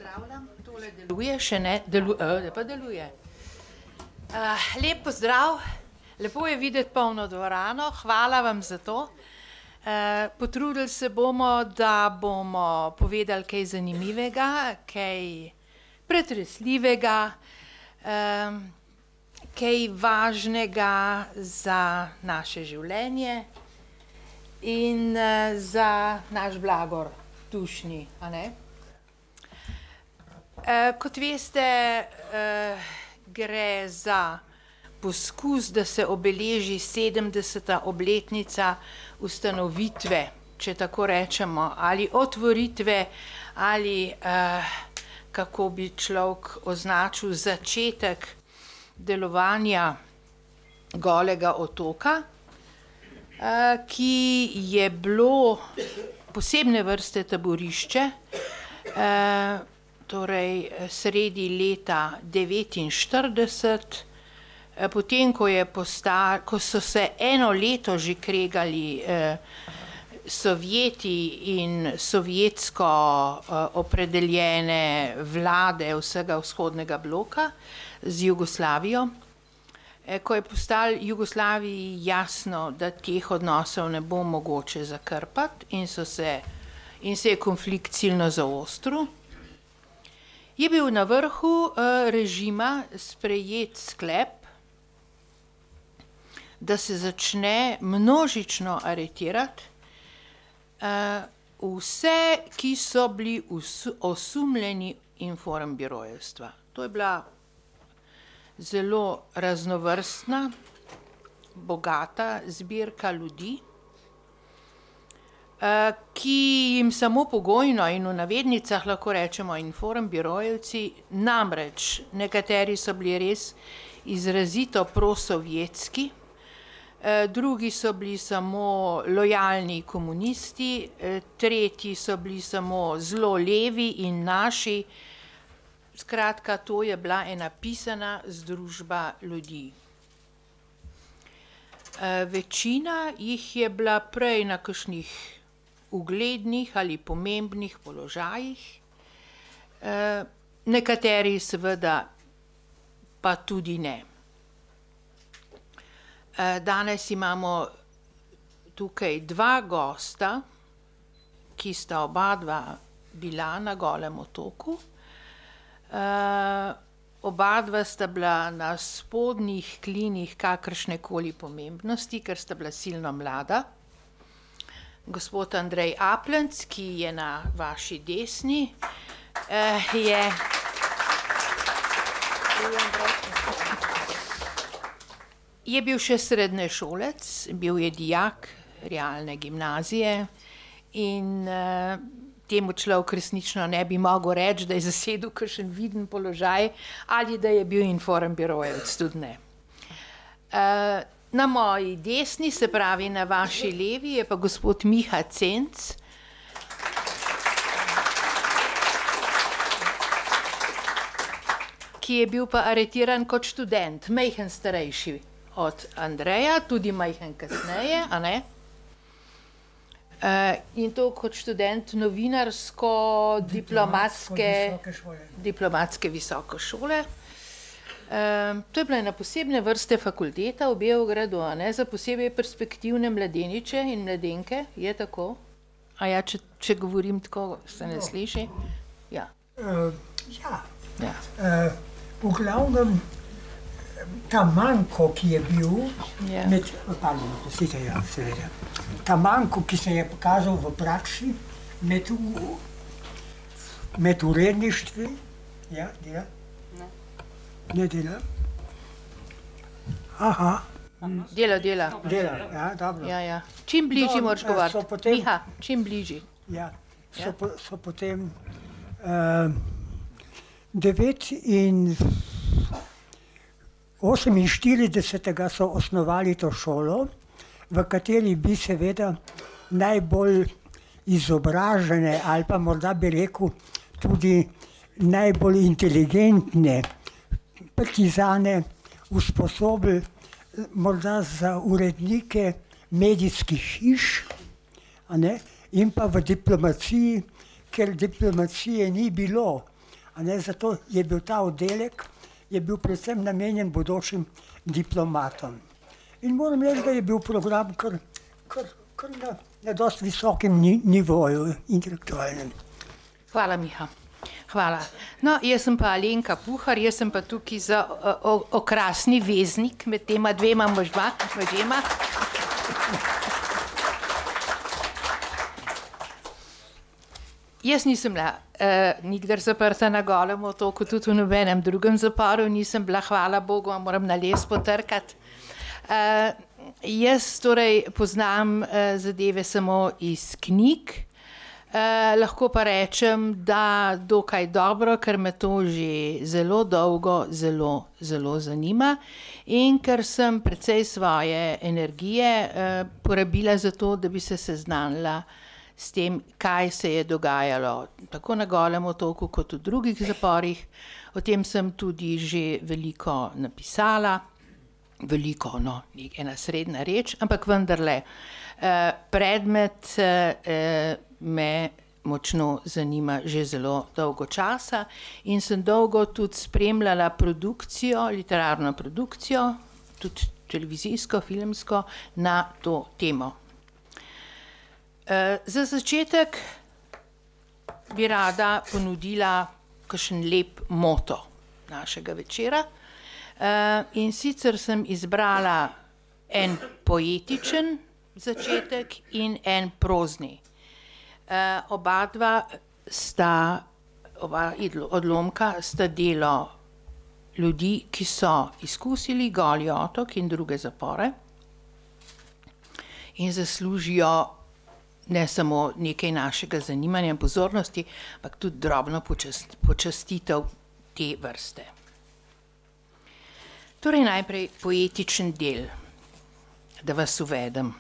pozdravljam, tole deluje, še ne, pa deluje. Lep pozdrav, lepo je videti polno dvorano, hvala vam za to. Potrudili se bomo, da bomo povedali kaj zanimivega, kaj pretresljivega, kaj važnega za naše življenje in za naš blagor dušni, a ne? Kot veste, gre za poskus, da se obeleži 70. obletnica ustanovitve, če tako rečemo, ali otvoritve, ali kako bi človek označil začetek delovanja Golega otoka, ki je bilo posebne vrste taborišče, torej sredi leta 1949, potem, ko so se eno leto že kregali Sovjeti in sovjetsko opredeljene vlade vsega vzhodnega bloka z Jugoslavijo, ko je postalo Jugoslaviji jasno, da teh odnosov ne bo mogoče zakrpati in se je konflikt silno zaostril, je bil na vrhu režima sprejet sklep, da se začne množično aretirati vse, ki so bili osumljeni informbirojevstva. To je bila zelo raznovrstna, bogata zbirka ljudi, ki jim samo pogojno in v navednicah lahko rečemo informbirojevci, namreč nekateri so bili res izrazito prosovjetski, drugi so bili samo lojalni komunisti, tretji so bili samo zelo levi in naši. Skratka, to je bila ena pisana združba ljudi. Večina jih je bila prej na kakšnih uglednih ali pomembnih položajih, nekateri seveda pa tudi ne. Danes imamo tukaj dva gosta, ki sta oba bila na Golem otoku. Oba sta bila na spodnjih klinih kakršnekoli pomembnosti, ker sta bila silno mlada. Gospod Andrej Aplenc, ki je na vaši desni, je bil še srednješolec, bil je dijak realne gimnazije in temu človek resnično ne bi mogel reči, da je zasedel kakšen viden položaj ali da je bil informbirojevec, tudi ne. Na moji desni, se pravi na vaši levi, je pa gospod Miha Cenc, ki je bil pa aretiran kot študent, majhen starejši od Andreja, tudi majhen kasneje, a ne? In to kot študent novinarsko-diplomatske visoke šole. To je bila ena posebne vrste fakulteta v Beogradu, a ne, za posebej perspektivne mladeniče in mladenke, je tako? A ja, če govorim tako, se ne sliši? Ja. V glavnem, ta manko, ki je bil, ta manko, ki se je pokazal v praksi med uredništvi, ne dela? Aha. Dela, ja, dobro. Ja. Čim bližji moraš govoriti. Miha, čim bližji. Ja, so potem 48. so osnovali to šolo, v kateri bi seveda najbolj izobražene ali pa morda bi rekel tudi najbolj inteligentne partizane usposobili morda za urednike medijskih hiš, a ne, in pa v diplomaciji, ker diplomacije ni bilo, Zato je bil ta oddelek je bil predvsem namenjen bodočim diplomatom. In moram reči, da je bil program kar na dosti visokem nivoju intelektualnem. Hvala, Miha. Hvala. No, jaz sem pa Alenka Puhar, jaz sem pa tukaj za okrasni veznik med tema dvema možema. Jaz nisem bila nikdar zaprta na Golem otoku, tudi v nobenem drugem zaporu nisem bila, hvala Bogu, moram na les potrkati. Jaz torej poznam zadeve samo iz knjig, lahko pa rečem, da dokaj dobro, ker me to že zelo dolgo, zelo zanima in ker sem precej svoje energije porabila za to, da bi se seznanila s tem, kaj se je dogajalo tako na Golem otoku kot v drugih zaporih. O tem sem tudi že veliko napisala, veliko, no, ena srednja reč, ampak vendarle predmet me močno zanima že zelo dolgo časa in sem dolgo tudi spremljala produkcijo, literarno produkcijo, tudi televizijsko, filmsko na to temo. Za začetek bi rada ponudila kakšen lep moto našega večera. In sicer sem izbrala en poetičen začetek in en prozni. Oba odlomka sta delo ljudi, ki so izkusili Goli otok in druge zapore in zaslužijo ne samo nekaj našega zanimanja in pozornosti, ampak tudi drobno počastitev te vrste. Torej najprej poetičen del, da vas uvedem.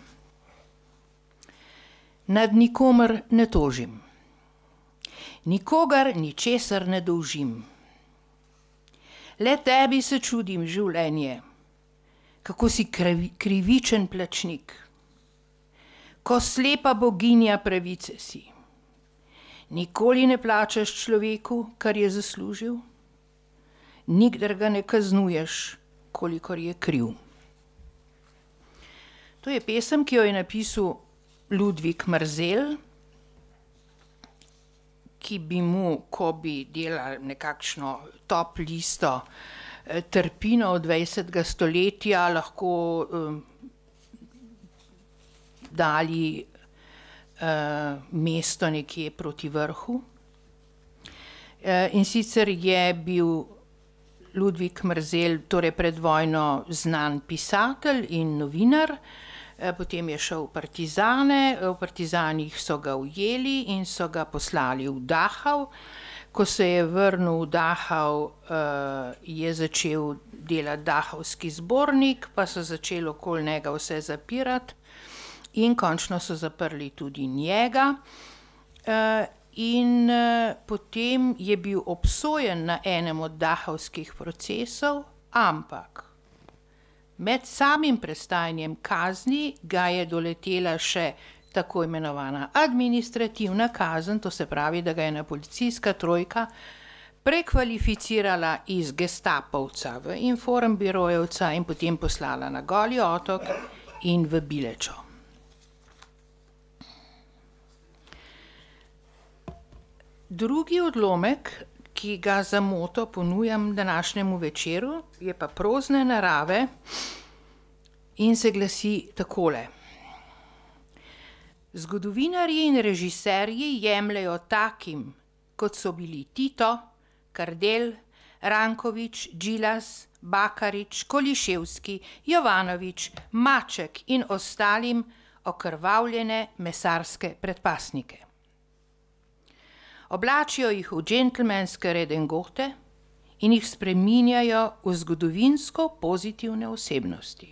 Nad nikomer ne tožim, nikogar ničesar ne dolžim. Le tebi se čudim, življenje, kako si krivičen plačnik. Ko slepa boginja pravice si, nikoli ne plačaš človeku, kar je zaslužil, nikdar ga ne kaznuješ, kolikor je kriv. To je pesem, ki jo je napisal Ludvik Marzel, ki bi mu, ko bi delal nekakšno top listo trpino od 20. stoletja, lahko dali mesto nekje proti vrhu. In sicer je bil Ludvik Marzel torej pred vojno znan pisatelj in novinar, potem je šel v partizane, v partizanih so ga ujeli in so ga poslali v Dachau. Ko se je vrnil v Dachau, je začel delati Dachavski zbornik, pa so začeli okoli njega vse zapirati. In končno so zaprli tudi njega. In potem je bil obsojen na enem od dachavskih procesov, ampak med samim prestajanjem kazni ga je doletela še tako imenovana administrativna kazen, to se pravi, da ga je ena policijska trojka prekvalificirala iz gestapovca v informbirojevca in potem poslala na Goli otok in v Bilečo. Drugi odlomek, ki ga za moto ponujam današnjemu večeru, je pa prozne narave in se glasi takole. Zgodovinarji in režiserji jemljejo takim, kot so bili Tito, Kardelj, Ranković, Džilas, Bakarič, Koliševski, Jovanović, Maček in ostalim okrvavljene mesarske predpasnike. Oblačijo jih v džentelmenske redengote in jih spreminjajo v zgodovinsko pozitivne osebnosti.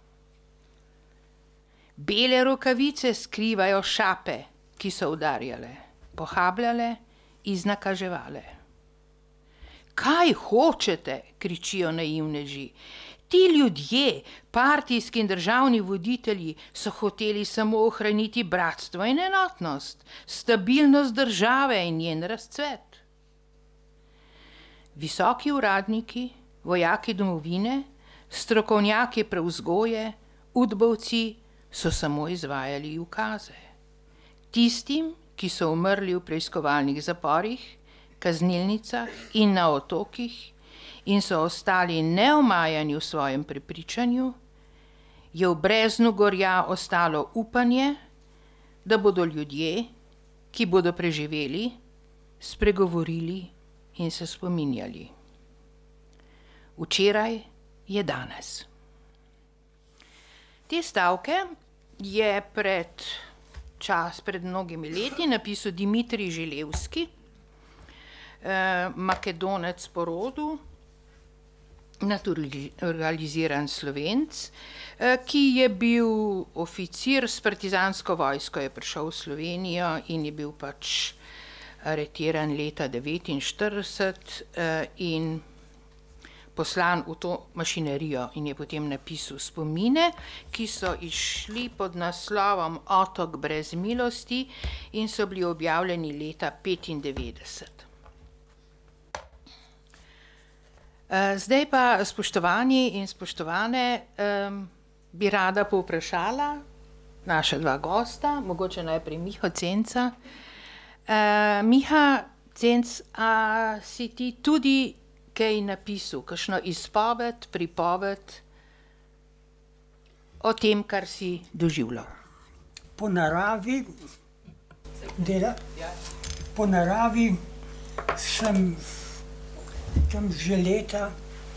Bele rokavice skrivajo šape, ki so udarjale, pohabljale, iznakaževale. Kaj hočete, kričijo naivneži. Ti ljudje, partijski in državni voditelji, so hoteli samo ohraniti bratstvo in enotnost, stabilnost države in njen razcvet. Visoki uradniki, vojaki domovine, strokovnjaki prevzgoje, udbovci so samo izvajali ukaze. Tistim, ki so umrli v preiskovalnih zaporih, kaznilnicah in na otokih in so ostali neomajani v svojem prepričanju, je v breznu gorja ostalo upanje, da bodo ljudje, ki bodo preživeli, spregovorili in se spominjali. Včeraj je danes. Te stavke je pred mnogimi leti napisal Dimitrij Želevski, Makedonec po rodu, naturaliziran Slovenc, ki je bil oficir s partizansko vojsko, je prišel v Slovenijo in je bil pač aretiran leta 1949 in poslan v to mašinerijo in je potem napisal spomine, ki so izšli pod naslovom Otok brez milosti in so bili objavljeni leta 1995. Zdaj pa, spoštovani in spoštovane, bi rada povprašala naša dva gosta, mogoče najprej Miho Cenca. Miha Cenc, a si ti tudi kaj napisal, kakšno izpoved, pripoved o tem, kar si doživljal? Po naravi sem tam že leta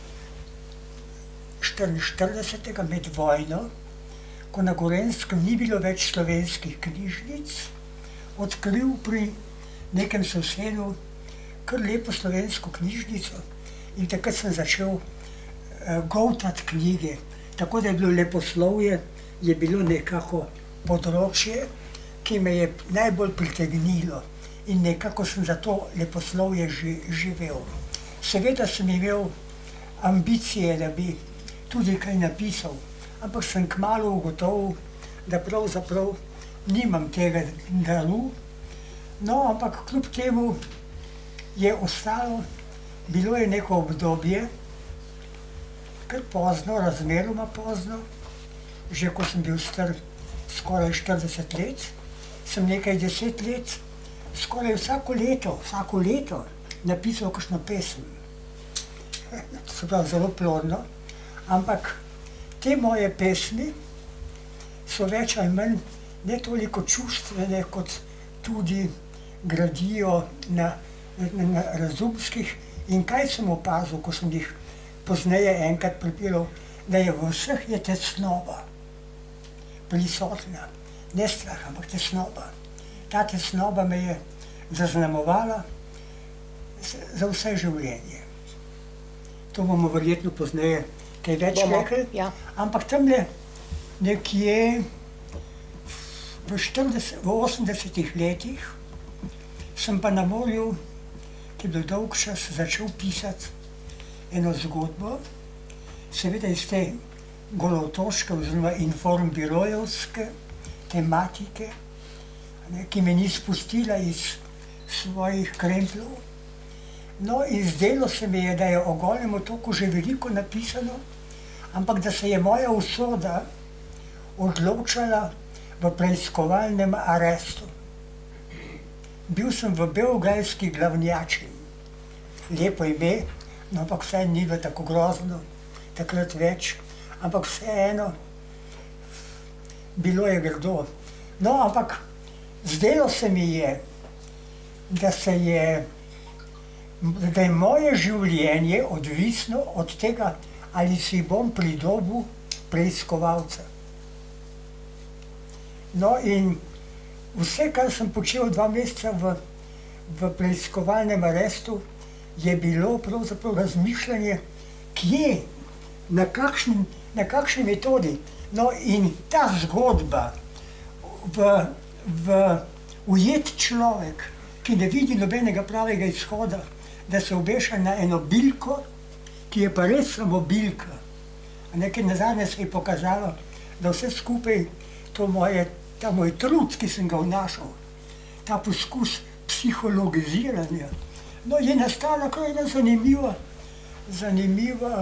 1944 med vojno, ko na Gorenjskem ni bilo več slovenskih knjižnic, odkril pri nekem sosedu kar lepo slovensko knjižnico in takrat sem začel goltati knjige. Tako da je bilo leposlovje, je bilo nekako področje, ki me je najbolj pritegnilo in nekako sem za to leposlovje živel. Seveda sem imel ambicije, da bi tudi kaj napisal, ampak sem kmalu ugotovil, da pravzaprav nimam tega daru. No, ampak kljub temu je ostalo, bilo je neko obdobje, kar pozno, razmeroma pozno, že ko sem bil star skoraj 40 let, sem nekaj 10 let, skoraj vsako leto napisal kakšno pesem. To se pravi zelo plodno, ampak te moje pesmi so več ali manj ne toliko čustvene, kot tudi gradijo na razumskih. In kaj sem opazil, ko sem jih pozneje enkrat prepiral, da je v vseh je tesnoba prisotna. Ne strah, ampak tesnoba. Ta tesnoba me je zaznamovala za vse življenje. To bomo verjetno pozneje kaj več rekli. Ja. Ampak tamle nekje v 80 letih sem pa na morju, ki je bil dolg čas, začel pisati eno zgodbo, seveda iz te golotoške oziroma informbirojevske tematike, ki me ni spustila iz svojih krempljev. No, in zdelo se mi je, da je o Golem otoku že veliko napisano, ampak da se je moja usoda odločala v preiskovalnem arestu. Bil sem v beograjski Glavnjači. Lepo ime, no, ampak vse ni bilo tako grozno, takrat več, ampak vseeno, bilo je grdo. No, ampak zdelo se mi je, da je moje življenje odvisno od tega, ali si bom pridobil preiskovalca. No, in vse, kar sem počel 2 meseca v preiskovalnem arestu, je bilo pravzaprav razmišljanje, kje, na kakšni metodi. No, in ta zgodba, ujet človek, ki ne vidi nobenega pravega izhoda, da se obeša na eno bilko, ki je pa res samo bilka. Nekaj nazadnje se je pokazalo, da vse skupaj ta moj trud, ki sem ga vnašal, ta poskus psihologiziranja No, je nastala kar ena zanimiva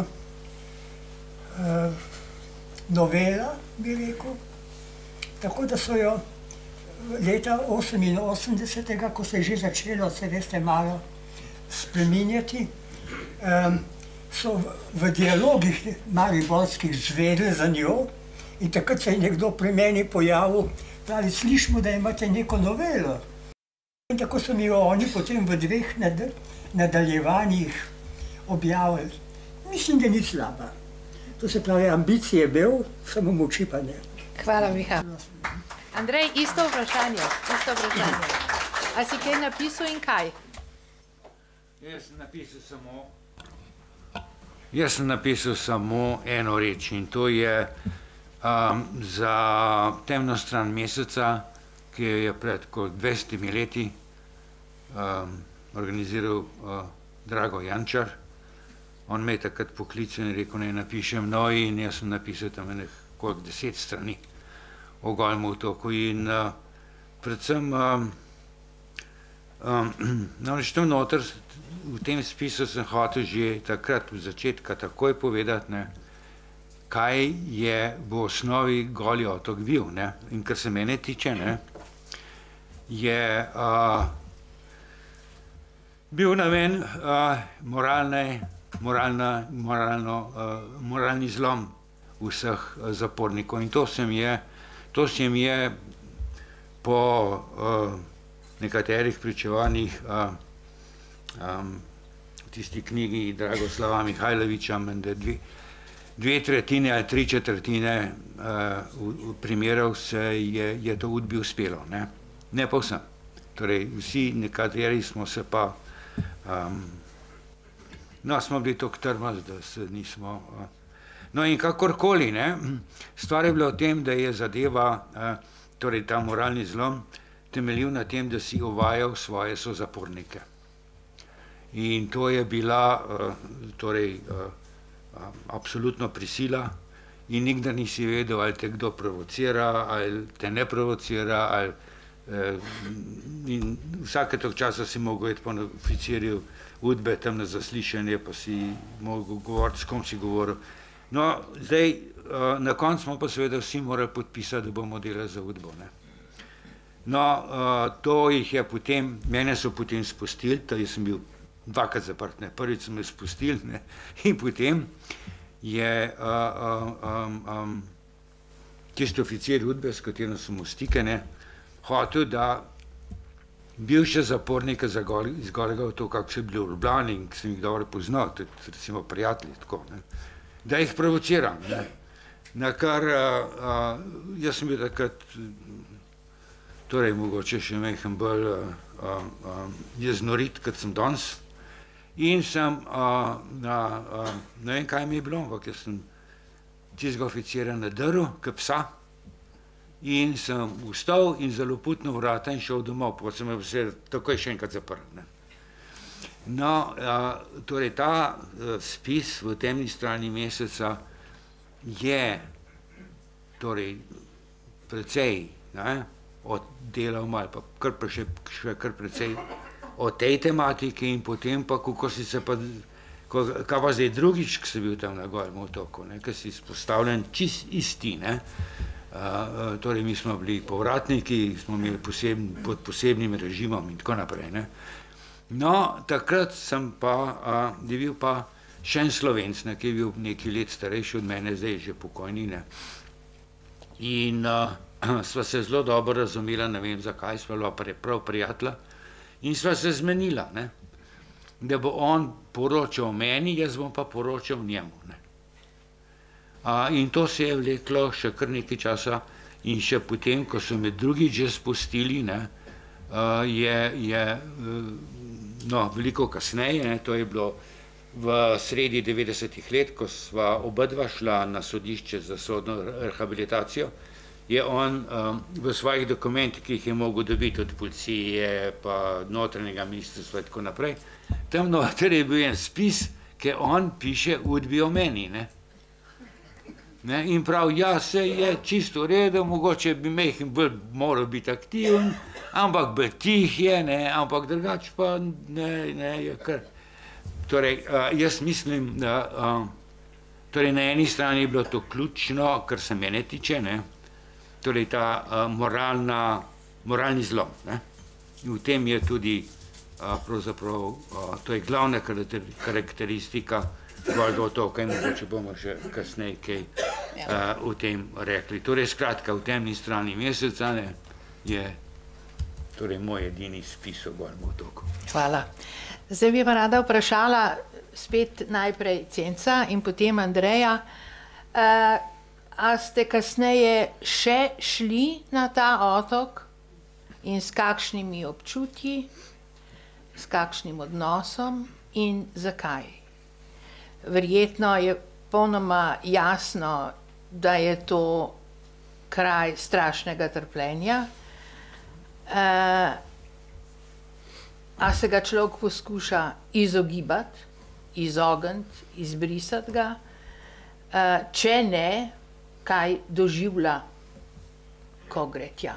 novela, bi rekel. Tako da so jo leta 88, ko se je že začelo, se veste, malo spreminjati, so v dialogih mariborskih zvedeli za njo in takrat se je nekdo pri meni pojavil, pravi, slišimo, da imate neko novelo. In tako so mi jo oni potem v 2 nadaljevanjih objavili. Mislim, da ni slaba. To se pravi, ambicije je bil, samo moči pa ne. Hvala, Miha. Andrej, isto vprašanje. A si kaj napisal in kaj? Jaz sem napisal samo eno reč in to je za temno stran meseca, ki jo je pred 200 leti organiziral Drago Jančar. On me je takrat poklical in rekel, naj napišem, no, in jaz sem napisal tam koliko 10 strani o Golem otoku in predvsem namreč tam noter v tem spisu sem hotel že takrat v začetka takoj povedati, ne, kaj je v osnovi Goli otok bil, ne, in kar se mene tiče, ne, je bil namen moralni zlom vseh zapornikov in to se mi je po nekaterih pričevanjih v tisti knjigi Dragoslava Mihajloviča, menda 2/3 ali 3/4 primerov se je to Udbi uspelo, ne povsem. Torej, vsi nekateri smo se pa, no, smo bili tako trmasti, da se nismo, no in kakorkoli, ne, stvar je bila v tem, da je zadeva, torej ta moralni zlom, temeljil na tem, da si uvajal svoje sozapornike. In to je bila, torej, absolutno prisila in nikdar nisi vedel, ali te kdo provocira, ali te ne provocira, ali in vsake toliko časa si mogel iti po oficirju Udbe tam na zaslišanje, pa si mogel govoriti, s kom si govoril. No, zdaj, na koncu smo pa seveda vsi morali podpisati, da bomo delali za Udbo, ne. No, to jih je potem, mene so potem spustili, jaz sem bil 2krat zaprt, ne, prvič so me spustili, ne, in potem je tisti oficir Udbe, s katerim sem v stike, ne, hotel, da bivše zapornike iz Golega otoka, ki so bili v Ljubljani in ki sem jih dobro poznal, tudi recimo prijatelji, tako, ne, da jih provociram, ne, na kar jaz sem bil takrat, torej mogoče še majhen bolj jeznorit, kot sem danes, in sem, ne vem, kaj mi je bilo, ampak jaz sem tistega oficirja nadrl, kot psa, in sem vstal in zaloputnil vrata in šel domov, potem sem me vse takoj še enkrat zaprl, ne. No, torej ta spis v temni strani meseca je torej precej, ne, oddelal malo, pa še kar precej o tej tematiki in potem pa, kako si se pa, kaj pa zdaj drugič, ko si bil tam na Golem otoku, ne, ker si izpostavljen čist isti, ne. Torej mi smo bili povratniki, smo imeli pod posebnim režimom in tako naprej, ne. No, takrat sem pa, je bil pa še en Slovenc, ne, ki je bil nekaj let starejši od mene, zdaj je že pokojni, ne. In sva se zelo dobro razumela, ne vem zakaj, sva bila prav prijatelja in sva se zmenila, ne, da bo on poročal meni, jaz bom pa poročal njemu, ne. In to se je vleklo še kar nekaj časa in še potem, ko so me drugič že spustili, ne, no, veliko kasneje, ne, to je bilo v sredi 90-ih let, ko sva obadva šla na sodišče za sodno rehabilitacijo, je on v svojih dokumentih, ki jih je mogel dobiti od policije, pa notranjega ministrstva in tako naprej, tam noter je bil en spis, ki on piše Udbi o meni, ne. Ne? In prav, ja, se je čisto v redu, mogoče bi Mehen bolj moral biti aktiven, ampak bolj tih je, ne, ampak drugače pa ne, je kar. Torej, jaz mislim, da torej na eni strani je bilo to ključno, kar se mene tiče, ne, torej ta moralni zlom, ne. In v tem je tudi pravzaprav, to je glavna karakteristika Goljega otoka in mogoče bomo še kasneje kaj o tem rekli. Torej, skratka, v temni strani meseca, ne, je torej moj edini spis o Goljem otoku. Hvala. Zdaj bi pa rada vprašala spet najprej Cenca in potem Andreja. A ste kasneje še šli na ta otok in s kakšnimi občutji, s kakšnim odnosom in zakaj? Verjetno je popolnoma jasno, da je to kraj strašnega trpljenja. A se ga človek poskuša izogibati, izogniti, izbrisati ga? Če ne, kaj doživlja, ko gre tja?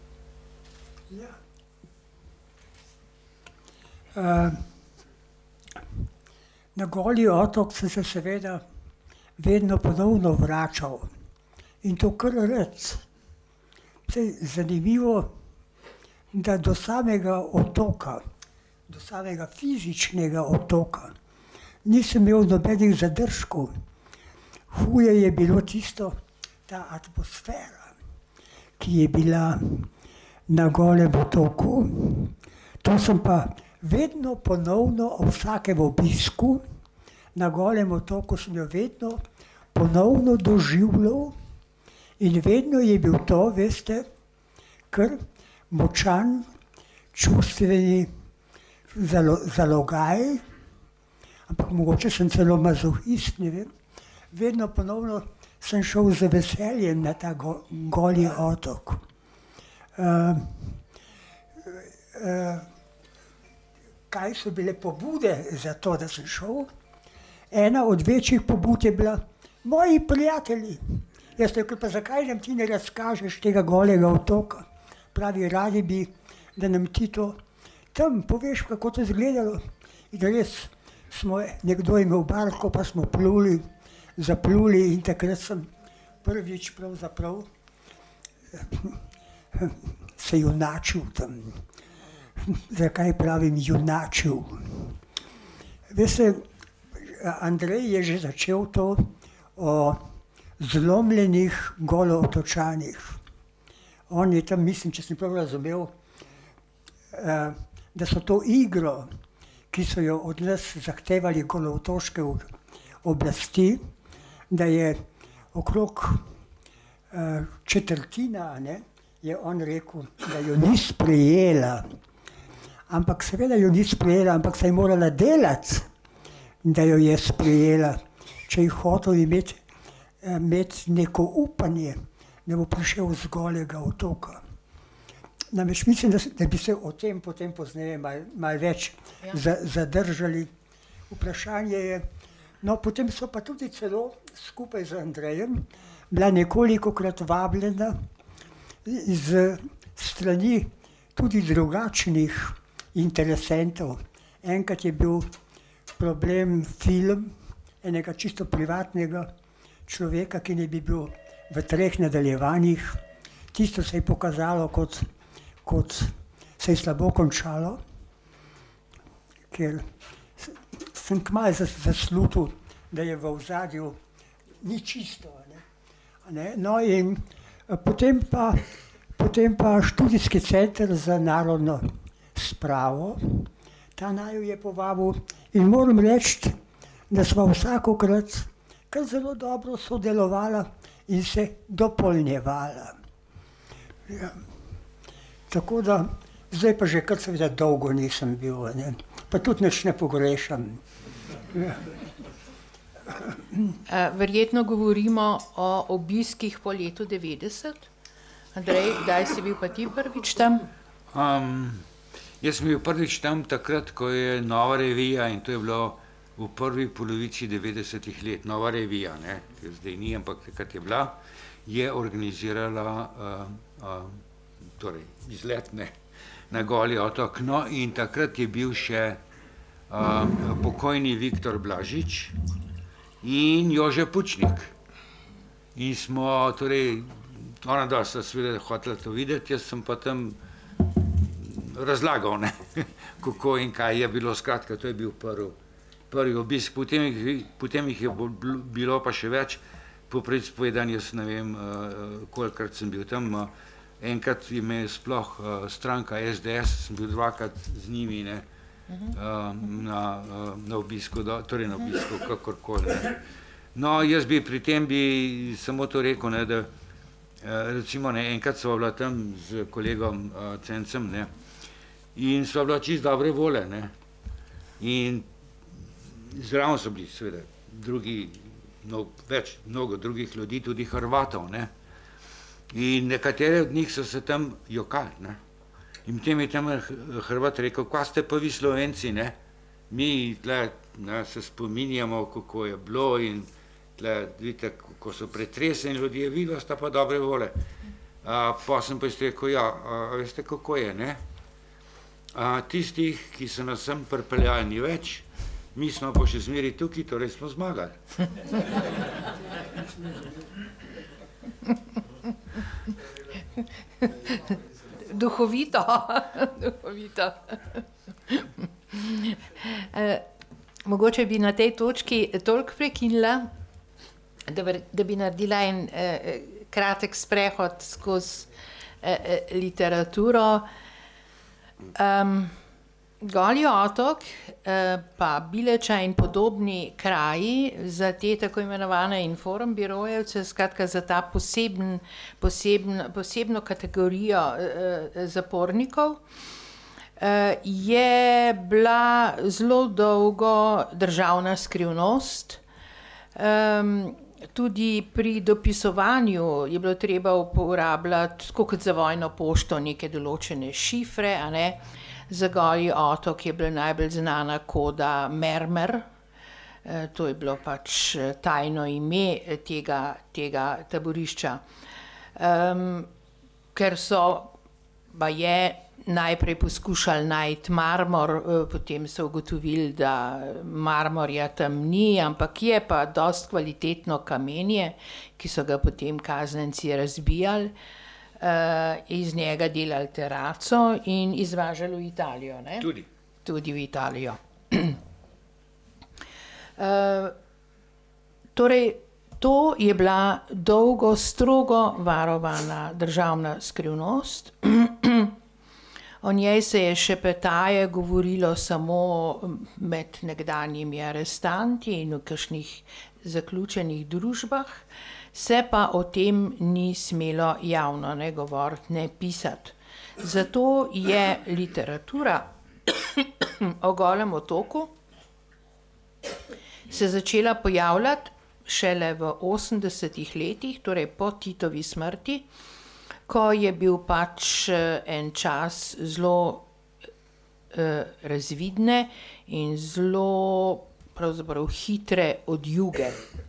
Na Golji otok sem se seveda vedno ponovno vračal in to kar rad. Zanimivo, da do samega otoka, do samega fizičnega otoka nisem imel nobenih zadržkov. Huje je bilo tisto, ta atmosfera, ki je bila na Goljem otoku. To sem pa vedno ponovno ob vsakem obisku na Goljem otoku sem jo vedno ponovno doživljal in vedno je bil to, veste, kar močan čustveni zalogaj, ampak mogoče sem celo mazohist, ne vem. Vedno ponovno sem šel z veseljem na ta Golji otok. Kaj so bile pobude za to, da sem šel? Ena od večjih pobud je bila moji prijatelji. Jaz rekel, pa zakaj nam ti ne razkažeš tega Goljega otoka? Pravi, radi bi, da nam ti to tam poveš, kako to izgledalo. In res smo nekdo imel barko, pa smo zapluli in takrat sem prvič pravzaprav se junačil tam. Zakaj pravim junačil? Veste, Andrej je že začel to o zlomljenih Golootočanih. On je tam, mislim, če sem prav razumel, da so to igro, ki so jo od nas zahtevali golootoške oblasti, da je okrog četrtina, ne, je on rekel, da jo ni sprejela. Ampak seveda jo ni sprejela, ampak se je morala delati, da jo je sprejela, če je hotel imeti neko upanje, da bo prišel z Goljega otoka. Namreč mislim, da bi se o tem potem pozneje malo več zadržali. Vprašanje je, no potem so pa tudi celo skupaj z Andrejem bila nekolikokrat vabljena z strani tudi drugačnih interesentov. Enkrat je bil problem film enega čisto privatnega človeka, ki ne bi bil v 3 nadaljevanjih. Tisto se je pokazalo, kot se je slabo končalo, ker sem kmalu zaslutil, da je v ozadju ni čisto. Ne? No in potem pa študijski center za narodno spravo, ta naju je povabil in moram reči, da sva vsakokrat kar zelo dobro sodelovala in se dopolnjevala. Ja. Tako da, zdaj pa že kar seveda dolgo nisem bil, ne? Pa tudi nič ne pogrešam. Ja. Verjetno govorimo o obiskih po letu 90. Andrej, kdaj si bil pa ti prvič tam? Jaz sem bil prvič tam takrat, ko je nova revija in to je bilo v prvi polovici 90-ih let, Nova revija, ne, zdaj ni, ampak takrat je bila, je organizirala torej izlet na Goli otok. No, in takrat je bil še pokojni Viktor Blažič in Jože Pučnik. In smo, torej, ona dva sta seveda hotela to videti, jaz sem pa tam razlagal, ne, kako in kaj je bilo, skratka, to je bil prvi obisk, potem jih je bilo pa še več, poprečju povedano, jaz ne vem, kolikrat sem bil tam, enkrat me je sploh stranka SDS, sem bil dvakrat z njimi, ne, na obisku, torej na obisku, kakorkoli, ne. No, jaz bi pri tem samo to rekel, ne, da recimo, ne, enkrat sva bila tam z kolegom Cencem, ne, in sva bila čisto dobre vole, ne, in zraven so bili seveda drugi, mnogo drugih ljudi, tudi Hrvatov, ne, in nekateri od njih so se tam jokali, ne, in potem je tam Hrvat rekel, kva ste pa vi Slovenci, ne, mi tle se spominjamo, kako je bilo in tle vidite, kako so pretreseni ljudje, vidva sta pa dobre vole. Pa sem pa rekel, ja, veste, kako je, ne? Tistih, ki so nas sem pripeljali, ni več, mi smo pa še zmeri tukaj, torej smo zmagali. Duhovito, duhovito. Mogoče bi na tej točki toliko prekinila, da bi naredila en kratek sprehod skozi literaturo. Goli otok, pa Bileča in podobni kraji za te tako imenovane inform birojevce, skratka za ta posebno kategorijo zapornikov, je bila zelo dolgo državna skrivnost. Tudi pri dopisovanju je bilo treba uporabljati, tako kot za vojno pošto, neke določene šifre, a ne. Za Goli otok je bila najbolj znana koda Mermer, to je bilo pač tajno ime tega taborišča. Ker so baje najprej poskušali najti marmor, potem so ugotovili, da marmorja tam ni, ampak je pa dosti kvalitetno kamenje, ki so ga potem kaznjenci razbijali, iz njega delali teraco in izvažali v Italijo, ne? Tudi v Italijo. Torej, to je bila dolgo, strogo varovana državna skrivnost. O njej se je šepetaje govorilo samo med nekdanjimi arestanti in v kakšnih zaključenih družbah, se pa o tem ni smelo javno ne govoriti, ne pisati. Zato je literatura o Golem otoku se začela pojavljati šele v 80-ih letih, torej po Titovi smrti, ko je bil pač en čas zelo razvidne in zelo pravzaprav hitre odjuge.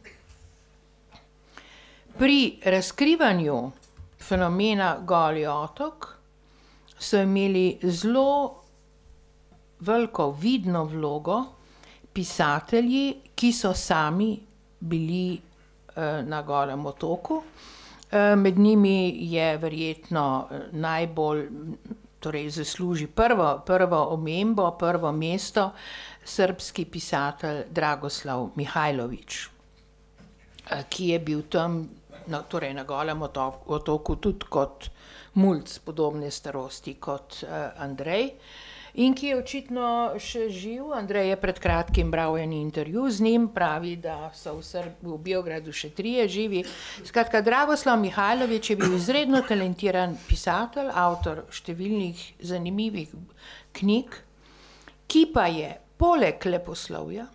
Pri razkrivanju fenomena Goli otok so imeli zelo veliko vidno vlogo pisatelji, ki so sami bili na Golem otoku. Med njimi je verjetno najbolj, torej zasluži prvo omembo, prvo mesto, srbski pisatelj Dragoslav Mihajlović, ki je bil tam, torej na Golem otoku tudi kot mulc podobne starosti kot Andrej, in ki je očitno še živ. Andrej je pred kratkim bral en intervju z njim, pravi, da so v Beogradu še 3 živi. Skratka, Dragoslav Mihajlović je bil izredno talentiran pisatelj, avtor številnih zanimivih knjig, ki pa je poleg leposlovja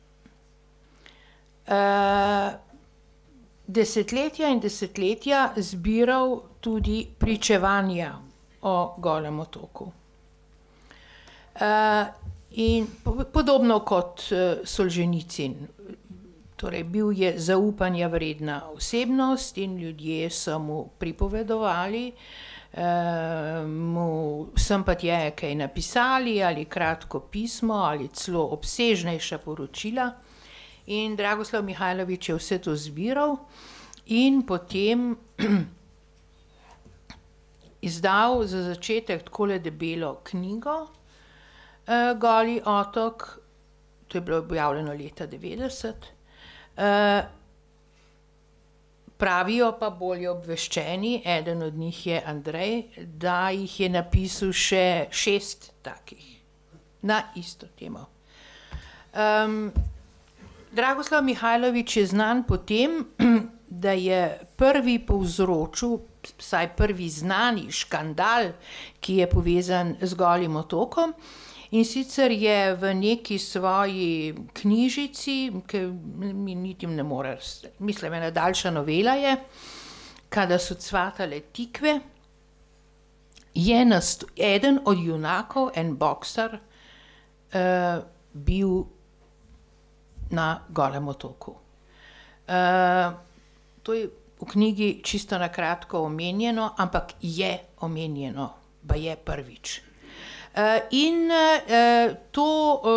desetletja in desetletja zbiral tudi pričevanja o Golem otoku. In podobno kot Solženicin. Torej, bil je zaupanja vredna osebnost in ljudje so mu pripovedovali, mu simpatije kaj napisali ali kratko pismo ali celo obsežnejša poročila. In Dragoslav Mihajlović je vse to zbiral in potem izdal za začetek takole debelo knjigo Goli otok, to je bilo objavljeno leta 90. Pravijo pa bolje obveščeni, eden od njih je Andrej, da jih je napisal še 6 takih na isto temo. Dragoslav Mihajlović je znan po tem, da je prvi povzročil, vsaj prvi znani škandal, ki je povezan z Golim otokom. In sicer je v neki svoji knjižici, ki mi niti ne more, mislim, ena daljša novela je, Kada so cvatale tikve, je eden od junakov, en boksar, bil na Golem otoku. To je v knjigi čisto na kratko omenjeno, ampak je omenjeno, pa je prvič. In to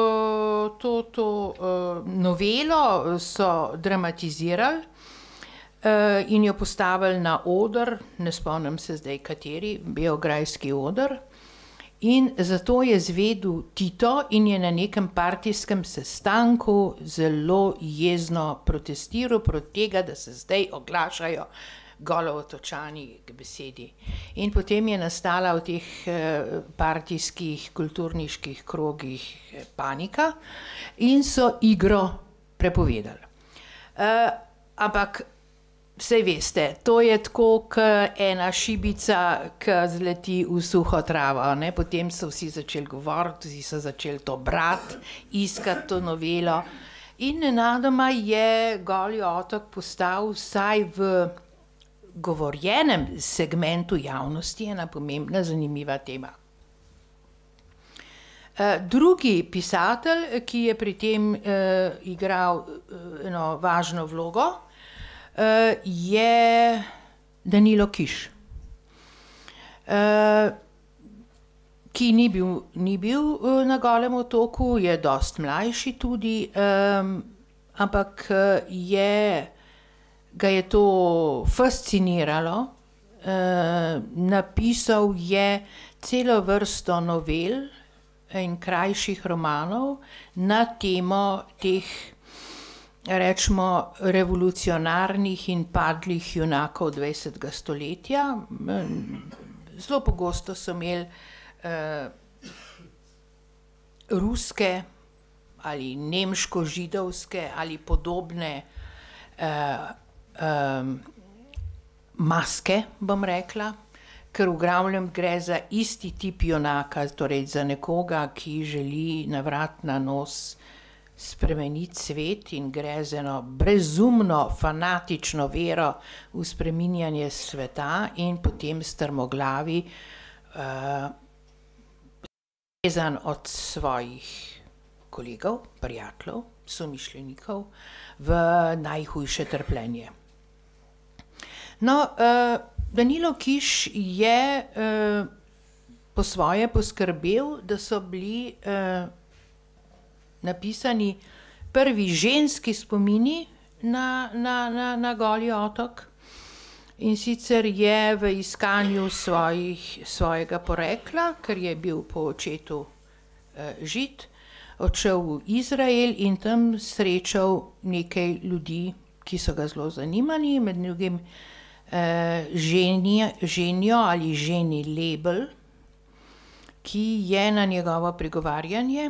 novelo so dramatizirali in jo postavili na oder, ne spomnim se zdaj kateri, beograjski oder. In zato je zvedel Tito in je na nekem partijskem sestanku zelo jezno protestiral proti tega, da se zdaj oglašajo Golovotočani k besedi. In potem je nastala v teh partijskih, kulturniških krogih panika in so igro prepovedali. Ampak, saj veste, to je tako kot ena šibica, ki zleti v suho travo, ne? Potem so vsi začeli govoriti, vsi so začeli to brati, iskati to novelo. In nenadoma je Goli otok postal vsaj v govorjenem segmentu javnosti ena pomembna, zanimiva tema. Drugi pisatelj, ki je pri tem igral eno važno vlogo, je Danilo Kiš, ki ni bil na Golem otoku, je dosti mlajši tudi, ampak ga je to fasciniralo. Napisal je celo vrsto novel in krajših romanov na temo teh, rečemo, revolucionarnih in padlih junakov 20. stoletja. Zelo pogosto so imeli ruske ali nemško-židovske ali podobne maske, bom rekla, ker v glavnem gre za isti tip junaka, torej za nekoga, ki želi na vrat na nos spremeniti svet in gre za eno brezumno, fanatično vero v spreminjanje sveta in potem strmoglavi vezan od svojih kolegov, prijateljev, somišljenikov v najhujše trpljenje. No, Danilo Kiš je po svoje poskrbel, da so bili napisani prvi ženski spomini na Goli otok. In sicer je v iskanju svojega porekla, ker je bil po očetu Žid, odšel v Izrael in tam srečal nekaj ljudi, ki so ga zelo zanimali, med drugim ženjo ali ženi Lebel, ki je na njegovo prigovarjanje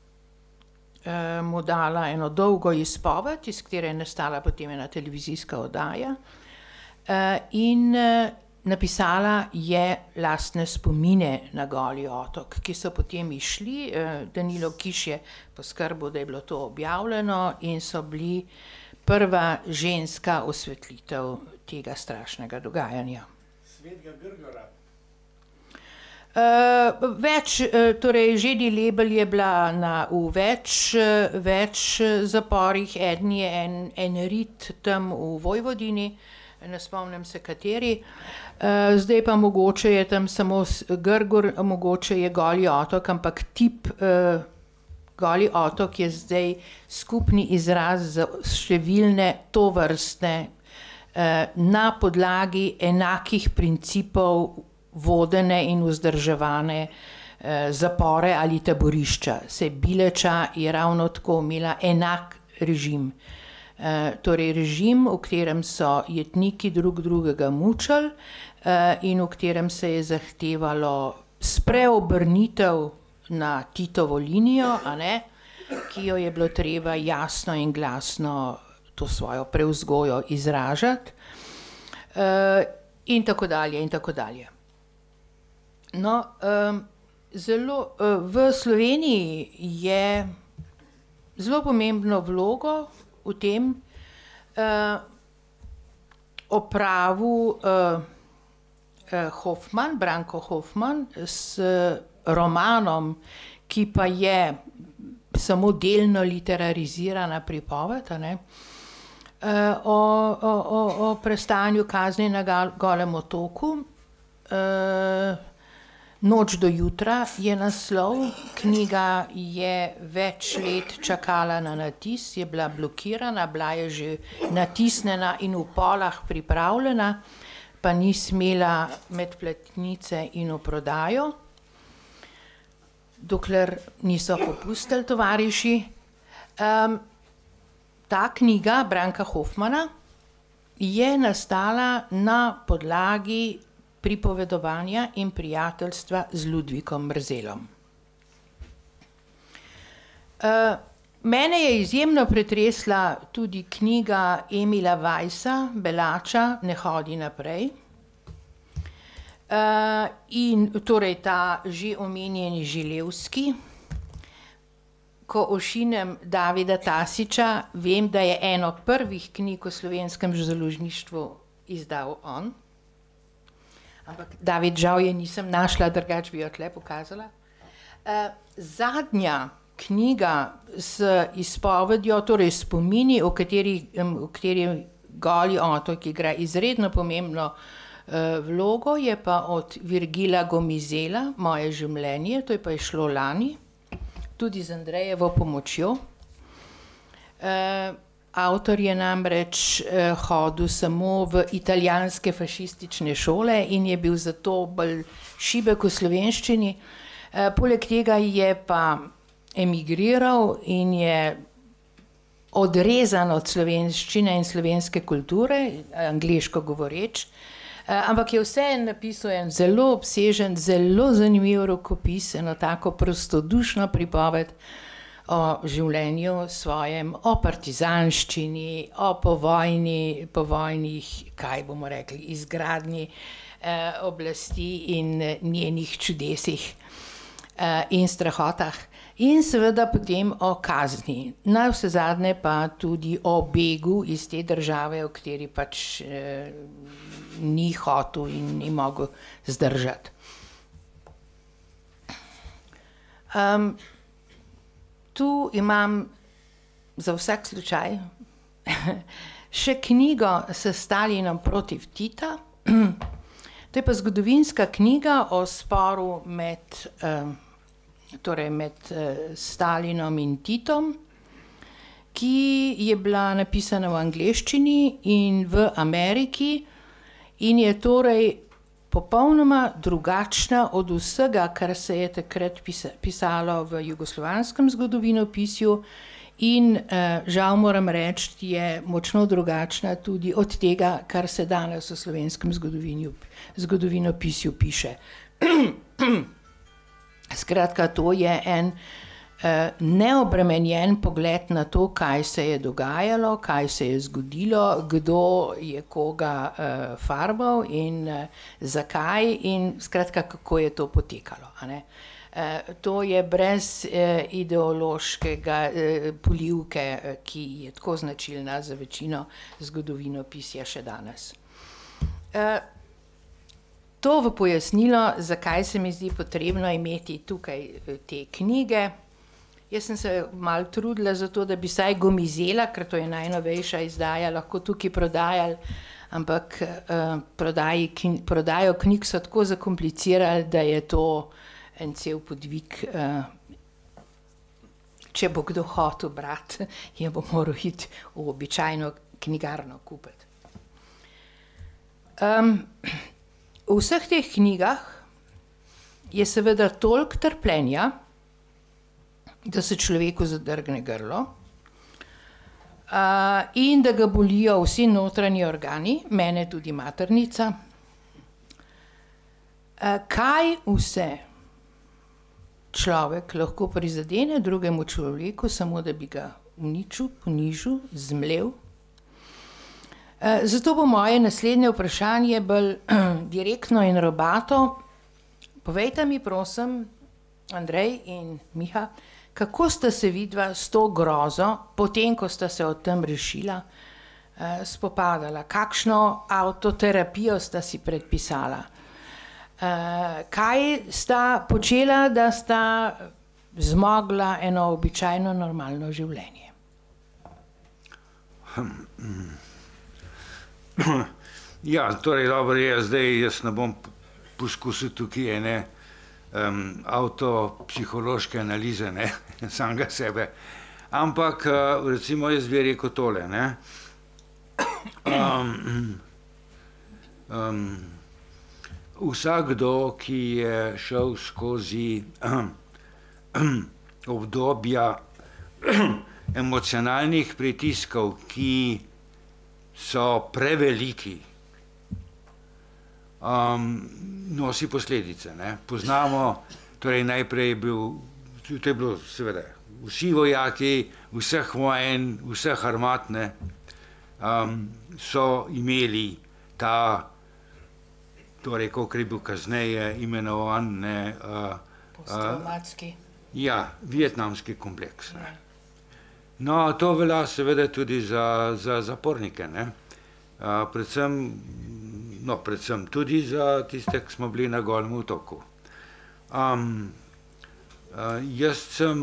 mu dala eno dolgo izpoved, iz katere je nastala potem ena televizijska oddaja, in napisala je lastne spomine na Goli otok, ki so potem išli. Danilo Kiš je poskrbel, da je bilo to objavljeno in so bili prva ženska osvetlitev tega strašnega dogajanja. Svetega Grgora. Torej Žedi Lebel je bila v več zaporih, eden je en rit tam v Vojvodini, ne spomnim se kateri. Zdaj pa mogoče je tam samo Grgur, mogoče je Goli otok, ampak Goli otok je zdaj skupni izraz za številne tovrstne na podlagi enakih principov vodene in vzdrževane zapore ali taborišča. Bileča je ravno tako imela enak režim. Torej režim, v katerem so jetniki drug drugega mučili in v katerem se je zahtevalo spreobrnitev na Titovo linijo, ki jo je bilo treba jasno in glasno to svojo prevzgojo izražati, in tako dalje, in tako dalje. No, v Sloveniji je zelo pomembno vlogo v tem opravil Branko Hofman s romanom, ki pa je samo delno literarizirana pripoved, o prestanju kazni na Golem otoku. Noč do jutra je naslov, knjiga je več let čakala na natis, je bila blokirana, bila je že natisnjena in v polah pripravljena, pa ni smela med platnice in v prodajo, dokler niso popustili tovariši. Ta knjiga Branka Hofmana je nastala na podlagi pripovedovanja in prijateljstva z Ludvikom Mrzelom. Mene je izjemno pretresla tudi knjiga Emila Weissa, Belača, Ne hodi naprej. In torej ta že omenjeni Želevski. Ko ošinem Davida Tasiča, vem, da je eno prvih knjig o slovenskem založništvu izdal on. Ampak David, žal je nisem našla, drugače bi jo tle pokazala. Zadnja knjiga z izpovedjo, torej spomini, v kateri Goli otok igra izredno pomembno vlogo, je pa od Virgila Gomizela, Moje življenje, to je pa šlo lani, tudi z Andrejevo pomočjo. Avtor je namreč hodil samo v italijanske fašistične šole in je bil zato bolj šibek v slovenščini. Poleg tega je pa emigriral in je odrezan od slovenščine in slovenske kulture, angleško govoreč, ampak je vseeno napisal en zelo obsežen, zelo zanimiv rokopis, eno tako prostodušno pripoved o življenju svojem, o partizanščini, o povojnih, kaj bomo rekli, izgradnji oblasti in njenih čudesih in strahotah. In seveda potem o kazni. Navsezadnje pa tudi o begu iz te države, v kateri pač ni hotel in ni mogel zdržati. Tu imam za vsak slučaj še knjigo s Stalinom protiv Tita. To je pa zgodovinska knjiga o sporu med Stalinom in Titom, ki je bila napisana v angleščini in v Ameriki in je torej popolnoma drugačna od vsega, kar se je takrat pisalo v jugoslovanskem zgodovinopisju in žal moram reči, je močno drugačna tudi od tega, kar se danes v slovenskem zgodovinopisju piše. Skratka, to je en neobremenjen pogled na to, kaj se je dogajalo, kaj se je zgodilo, kdo je koga farbal in zakaj in skratka, kako je to potekalo. To je brez ideološkega polivke, ki je tako značilna za večino zgodovinopisja še danes. To v pojasnilo, zakaj se mi zdi potrebno imeti tukaj te knjige. Jaz sem se malo trudila za to, da bi vsaj Gomizela, ker to je najnovejša izdaja, lahko tukaj prodajali, ampak prodajo knjig so tako zakomplicirali, da je to en cel podvig. Če bo kdo hotel brati, je bo moral iti v običajno knjigarno kupiti. V vseh teh knjigah je seveda toliko trpljenja, da se človeku zadrgne grlo in da ga bolijo vsi notranji organi, mene tudi maternica. Kaj vse človek lahko prizadene drugemu človeku, samo da bi ga uničil, ponižil, zmlel? Zato bo moje naslednje vprašanje bolj direktno in robato. Povejte mi, prosim, Andrej in Miha, kako sta se vidva s to grozo, potem, ko sta se o tem rešila, spopadala? Kakšno avtoterapijo sta si predpisala? Kaj sta počela, da sta zmogla eno običajno normalno življenje? Ja, torej dobro je, zdaj jaz ne bom poskusil tukaj ene avtopsihološke analize, ne, samega sebe. Ampak recimo jaz bi rekel tole, ne. Vsakdo, ki je šel skozi obdobja emocionalnih pritiskov, ki so preveliki, nosi posledice, ne. Poznamo, torej najprej je bilo seveda vsi vojaki, vseh vojen, vseh armad, ne, so imeli ta, torej, kolikor je bil kasneje imenovan, ne, Posttraumatski. Ja, vietnamski kompleks, ne. No, to velja seveda tudi za zapornike, ne. Predvsem tudi za tiste, ki smo bili na Golem otoku. Jaz sem,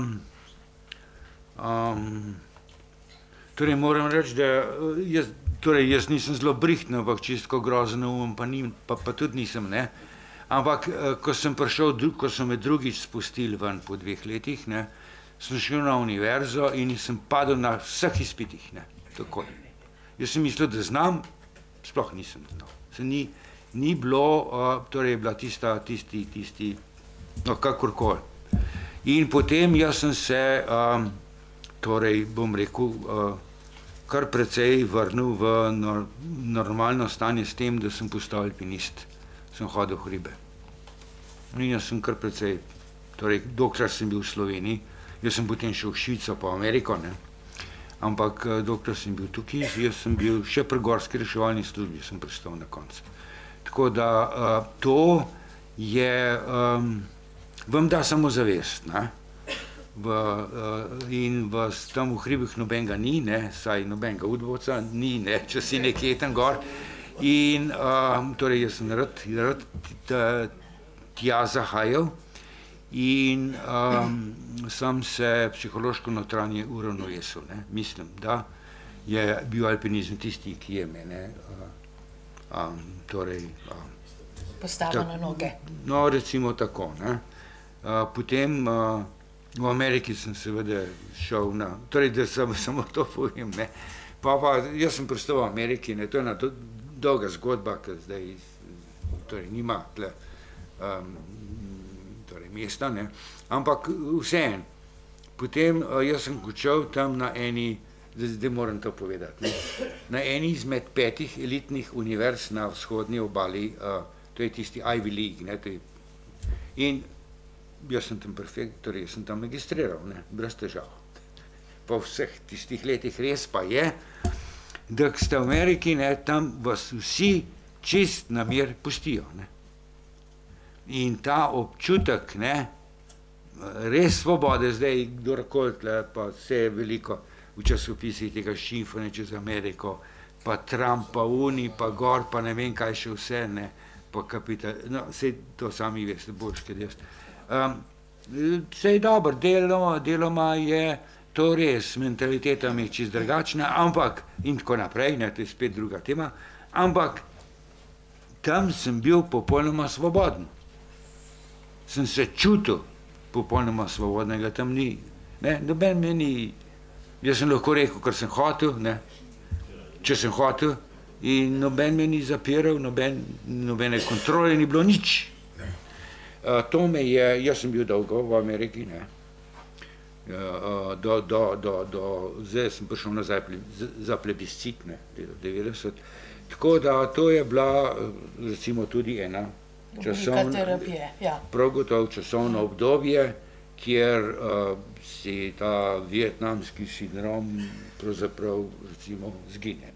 torej moram reči, da jaz nisem zelo brihten, ampak čisto grozen pa tudi nisem, ne. Ampak ko sem prišel, ko so me drugič spustili ven po 2 letih, ne, sem šel na univerzo in sem padel na vseh izpitih, ne, takoj. Jaz sem mislil, da znam, sploh nisem znal. Ni bilo, torej je bila tisti, no, kakorkoli. In potem jaz sem se, torej bom rekel, kar precej vrnil v normalno stanje s tem, da sem postal alpinist. Sem hodil v hribe. In jaz sem kar precej, torej dokler sem bil v Sloveniji, jaz sem potem šel v Švico pa v Ameriko, ne. Ampak dokler sem bil tukaj, jaz sem bil še pri gorski reševalni službi, sem pristal na koncu. Tako da to je, vam da samozavest, ne. In tam v hribih nobenega ni, ne, saj nobenega udbovca ni, ne, če si nekje tam gor. In torej jaz sem rad tja zahajal in sem se psihološko notranje uravnovesil, ne. Mislim, da je bil alpinizem tisti, ki je mene torej postavil na noge. No, recimo tako, ne. Potem v Ameriki sem seveda šel na, torej da samo to povem, ne. Pa jaz sem pristal v Ameriki, ne, to je ena dolga zgodba, ki zdaj torej nima tle torej mesta, ne. Ampak vseeno. Potem jaz sem končal tam na eni, zdaj moram to povedati, ne, na eni izmed 5 elitnih univerz na vzhodni obali, to je tisti Ivy League, ne, in jaz sem tam torej jaz sem tam magistriral, ne, brez težav. Po vseh tistih letih res pa je, da ste v Ameriki, ne, tam vas vsi čist na mir pustijo, ne. In ta občutek, ne, res svobode, zdaj kdorkoli tle, pa vse je veliko v časopisih tega šifranja čez Ameriko, pa Trump, pa Uni, pa gor, pa ne vem kaj še vse, ne, pa kapital, no, sej to sami veste, boljš, kot jaz. Sej dobro, deloma je to res, mentaliteta mi je čist drugačna, ampak, in tako naprej, ne, to je spet druga tema, ampak tam sem bil popolnoma svoboden. Sem se čutil popolnoma svobodnega, tam ni, ne, noben meni, jaz sem lahko rekel, kar sem hotel, ne, če sem hotel, in noben me ni zapiral, nobene kontrole ni bilo, nič. To me je, jaz sem bil dolgo v Ameriki, ne, zdaj sem prišel nazaj za plebiscit, ne, 90, tako da to je bila, recimo, tudi ena prav gotovo časovno obdobje, kjer si ta vietnamski sindrom pravzaprav, recimo, zgine.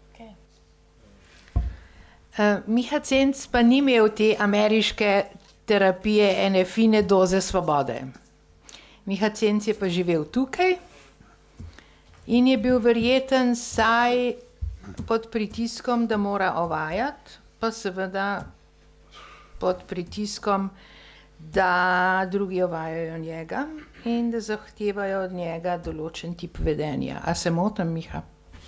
Miha Cenc pa ni imel te ameriške terapije ene fine doze svobode. Miha Cenc je pa živel tukaj in je bil verjeten saj pod pritiskom, da mora ovajati, pa seveda pod pritiskom, da drugi ovajajo njega in da zahtevajo od njega določen tip vedenja. A se motim, Miha?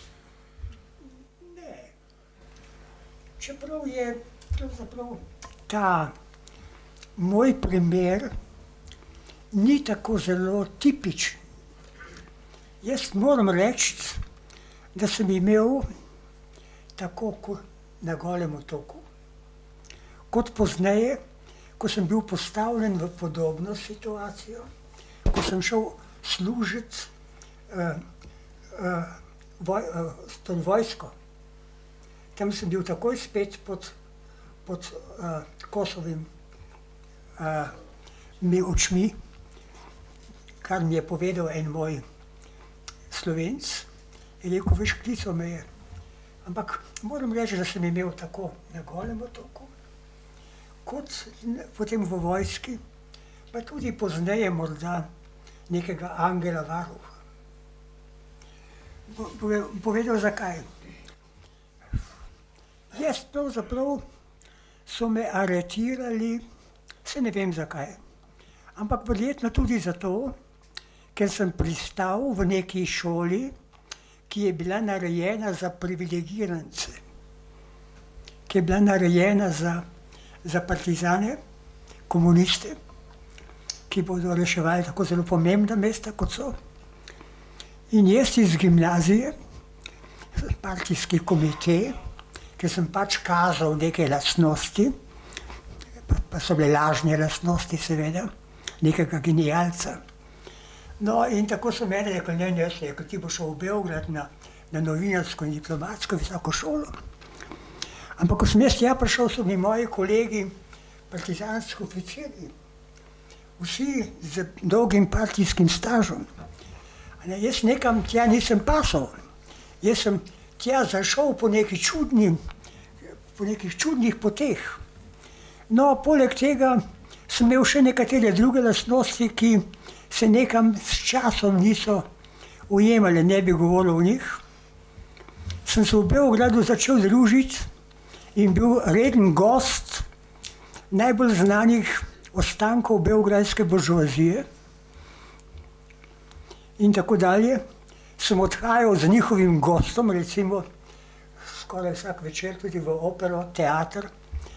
Ne. Čeprav je pravzaprav ta moj primer ni tako zelo tipičen. Jaz moram reči, da sem imel tako kot na Golem otoku, kot pozneje, ko sem bil postavljen v podobno situacijo, ko sem šel služiti vojsko. Tam sem bil takoj spet pod Kosovimi očmi, kar mi je povedal en moj Slovenc, je rekel, veš, klical me je. Ampak moram reči, da sem imel tako na Golem otoku, kot potem v vojski, pa tudi pozneje morda nekega angela varuha. Povedal zakaj. Jaz pravzaprav so me aretirali, se ne vem zakaj, ampak verjetno tudi zato, ker sem pristal v neki šoli, ki je bila narejena za privilegirance, ki je bila narejena za partizane, komuniste, ki bodo reševali tako zelo pomembna mesta, kot so. In jaz iz gimnazije, partijski komitej, ker sem pač kazal neke lastnosti, pa so bile lažne lastnosti, seveda, nekega genialca. No, in tako so meni rekli, ne, jaz rekel, ti boš šel v Beograd na novinarsko in diplomatsko visoko šolo. Ampak ko sem jaz tja prišel, so mi moji kolegi, partizanski oficirji, vsi z dolgim partijskim stažom. Jaz nekam tja nisem pasal. Jaz sem tja zašel po nekih čudnih poteh. No, poleg tega sem imel še nekatere druge lastnosti, ki se nekam s časom niso ujemale, ne bi govoril o njih. Sem se v Beogradu začel družiti in bil reden gost najbolj znanih ostankov beograjske buržoazije. In tako dalje. Sem odhajal z njihovim gostom, recimo skoraj vsak večer tudi v opero, teater,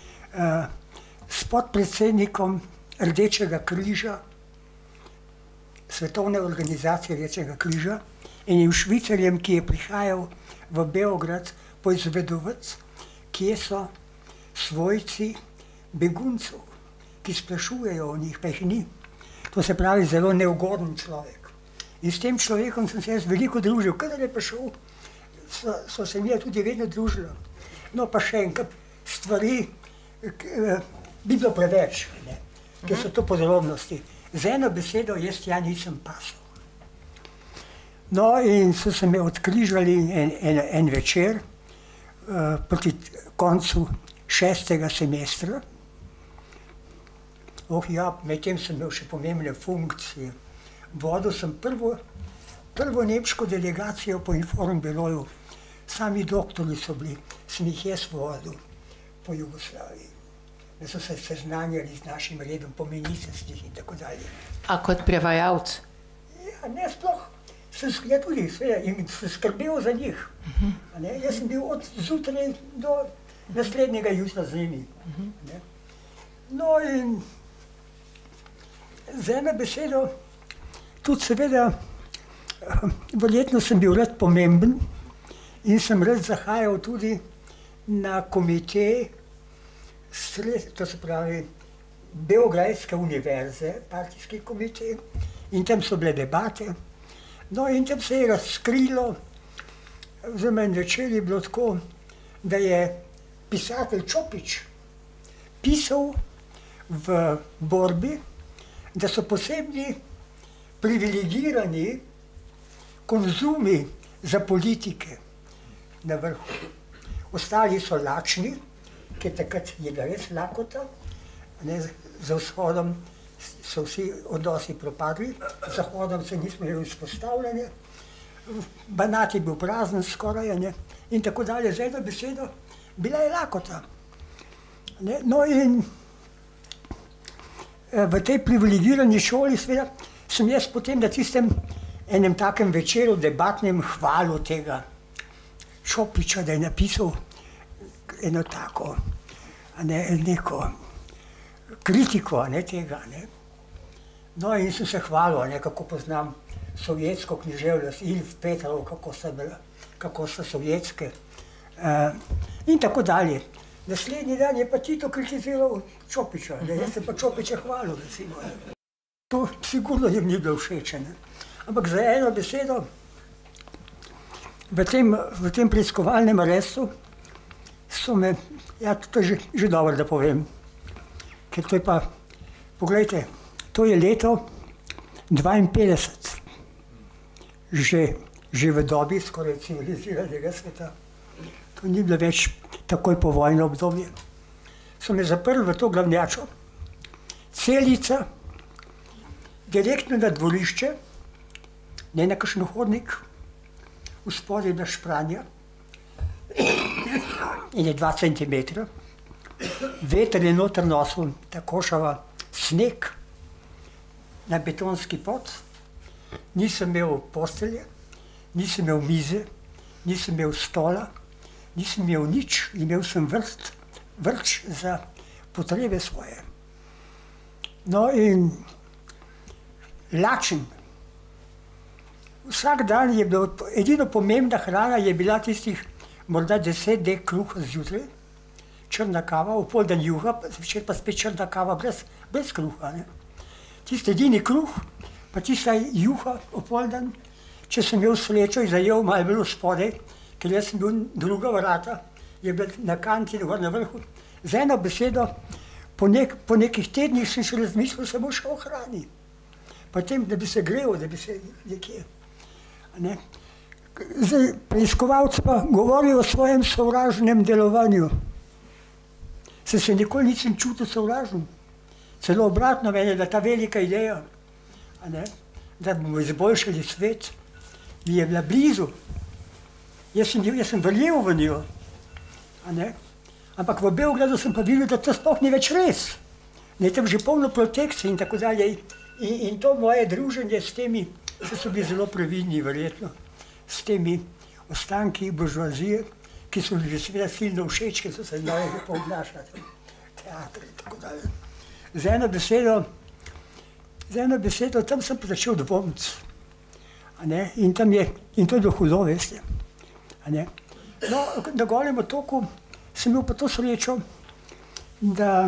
s podpredsednikom Rdečega križa, Svetovne organizacije Rdečega križa, enim Švicarjem, ki je prihajal v Beograd poizvedovati, kje so svojci beguncev, ki sprašujejo o njih, pa jih ni. To se pravi zelo neugoden človek. In s tem človekom sem se jaz veliko družil. Kadar je prišel, so se mi tudi vedno družili. No, pa še enkrat stvari bi bilo preveč, ne, ker so to podrobnosti. Z eno besedo jaz tja nisem pasal. No, in so se me odkrižali en večer proti koncu 6. semestra. Oh ja, medtem sem imel še pomembne funkcije. Vodil sem prvo nemško delegacijo po Informbiroju. Sami doktori so bili, sem jih jaz vodil po Jugoslaviji. da so se seznanjali z našim redom po ministrstvih in tako dalje. A kot prevajalec? Ja, ne, sploh. Ja, tudi, seveda, in sem skrbel za njih. Jaz sem bil od zjutraj do naslednjega jutra z njimi. No in z eno besedo, tudi seveda, verjetno sem bil rad pomemben in sem rad zahajal tudi na komite, to se pravi Beograjske univerze, partijski komite, in tam so bile debate. No in tam se je razkrilo, oziroma en večer je bilo tako, da je pisatelj Čopič pisal v borbi, da so posebni privilegirani konzumi za politike na vrhu. Ostali so lačni, ker takrat je bila res lakota, za vzhodom so vsi odnosi propadli, z zahodom se nismo imeli vzpostavljene, Banat je bil prazen skoraj, in tako dalje, z eno besedo, bila je lakota. No in v tej privilegirani šoli, seveda, sem jaz potem na tistem enem takem večeru debatnem hvalil tega Čopiča, da je napisal eno tako, neko kritiko tega. No in sem se hvalil, kako poznam sovjetsko književnost, Ilf Petrov, kako so sovjetske in tako dalje. Naslednji dan je pa Tito kritiziral Čopiča, jaz sem pa Čopiča hvalil, recimo. To sigurno jim ni bilo všeč. Ampak za eno besedo, v tem preiskovalnem arestu so me, ja, to je že dobro, da povem, ker to je pa, poglejte, to je leto 52, že v dobi skoraj civiliziranega sveta. To ni bilo več takoj po vojno obdobje. So me zaprli v to glavnjačo, celica, direktno na dvorišče, ne na kakšen hodnik, spodaj na špranja, in je 2 centimetra, veter je noter nosil, ta košava, sneg na betonski pod, nisem imel postelje, nisem imel mize, nisem imel stola, nisem imel nič, imel sem vrč za potrebe svoje. No in lačen. Vsak dan je bilo, edino pomembna hrana je bila tistih morda 10 dek kruha zjutraj, črna kava, opoldan juha, zvečer pa spet črna kava brez kruha. Tisti edini kruh, pa tista juha opoldan, če sem imel srečo in zajel malo bilo spodaj, ker jaz sem bil druga vrata, je bil na kanti, gor na vrhu. Z eno besedo, po nekih tednih sem še razmišljal samo še o hrani. Potem, da bi se grel, da bi se nekje. Zdaj, preiskovalec pa govori o svojem sovražnem delovanju. Se nikoli nisem čutil sovražen. Celo obratno meni, da ta velika ideja, da bomo izboljšali svet, mi je bila blizu. Jaz sem verjel v njo. Ampak v Beogradu sem pa videl, da to sploh ni več res. Tam že polno protekcije in tako dalje. In to moje druženje s temi, so bili zelo previdni verjetno, s temi ostanki buržoazije, ki so bili seveda silno všeč, ki so se znali lepo obnašati. Teatr in tako dalje. Z eno besedo, tam sem pa začel dvomiti. In to je bilo hudo, veste. No, na Golem otoku sem imel pa to srečo, da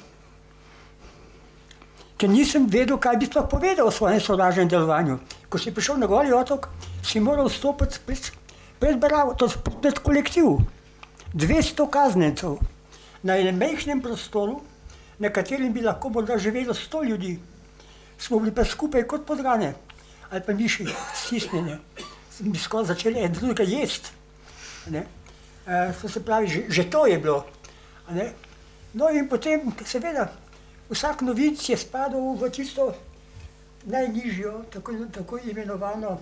ker nisem vedel, kaj bi sploh povedal o svojem sovražnem delovanju. Ko si prišel na Goli otok, si moral stopiti pred kolektiv. 200 kaznjencev na enem majhnem prostoru, na katerem bi lahko morda živelo 100 ljudi. Smo bili pa skupaj kot podgane, ali pa miši, stisnjene. Bi skoraj začeli en drugega jesti. To se pravi, že to je bilo. No in potem, seveda, vsak novinc je spadal v tisto najnižjo, tako imenovano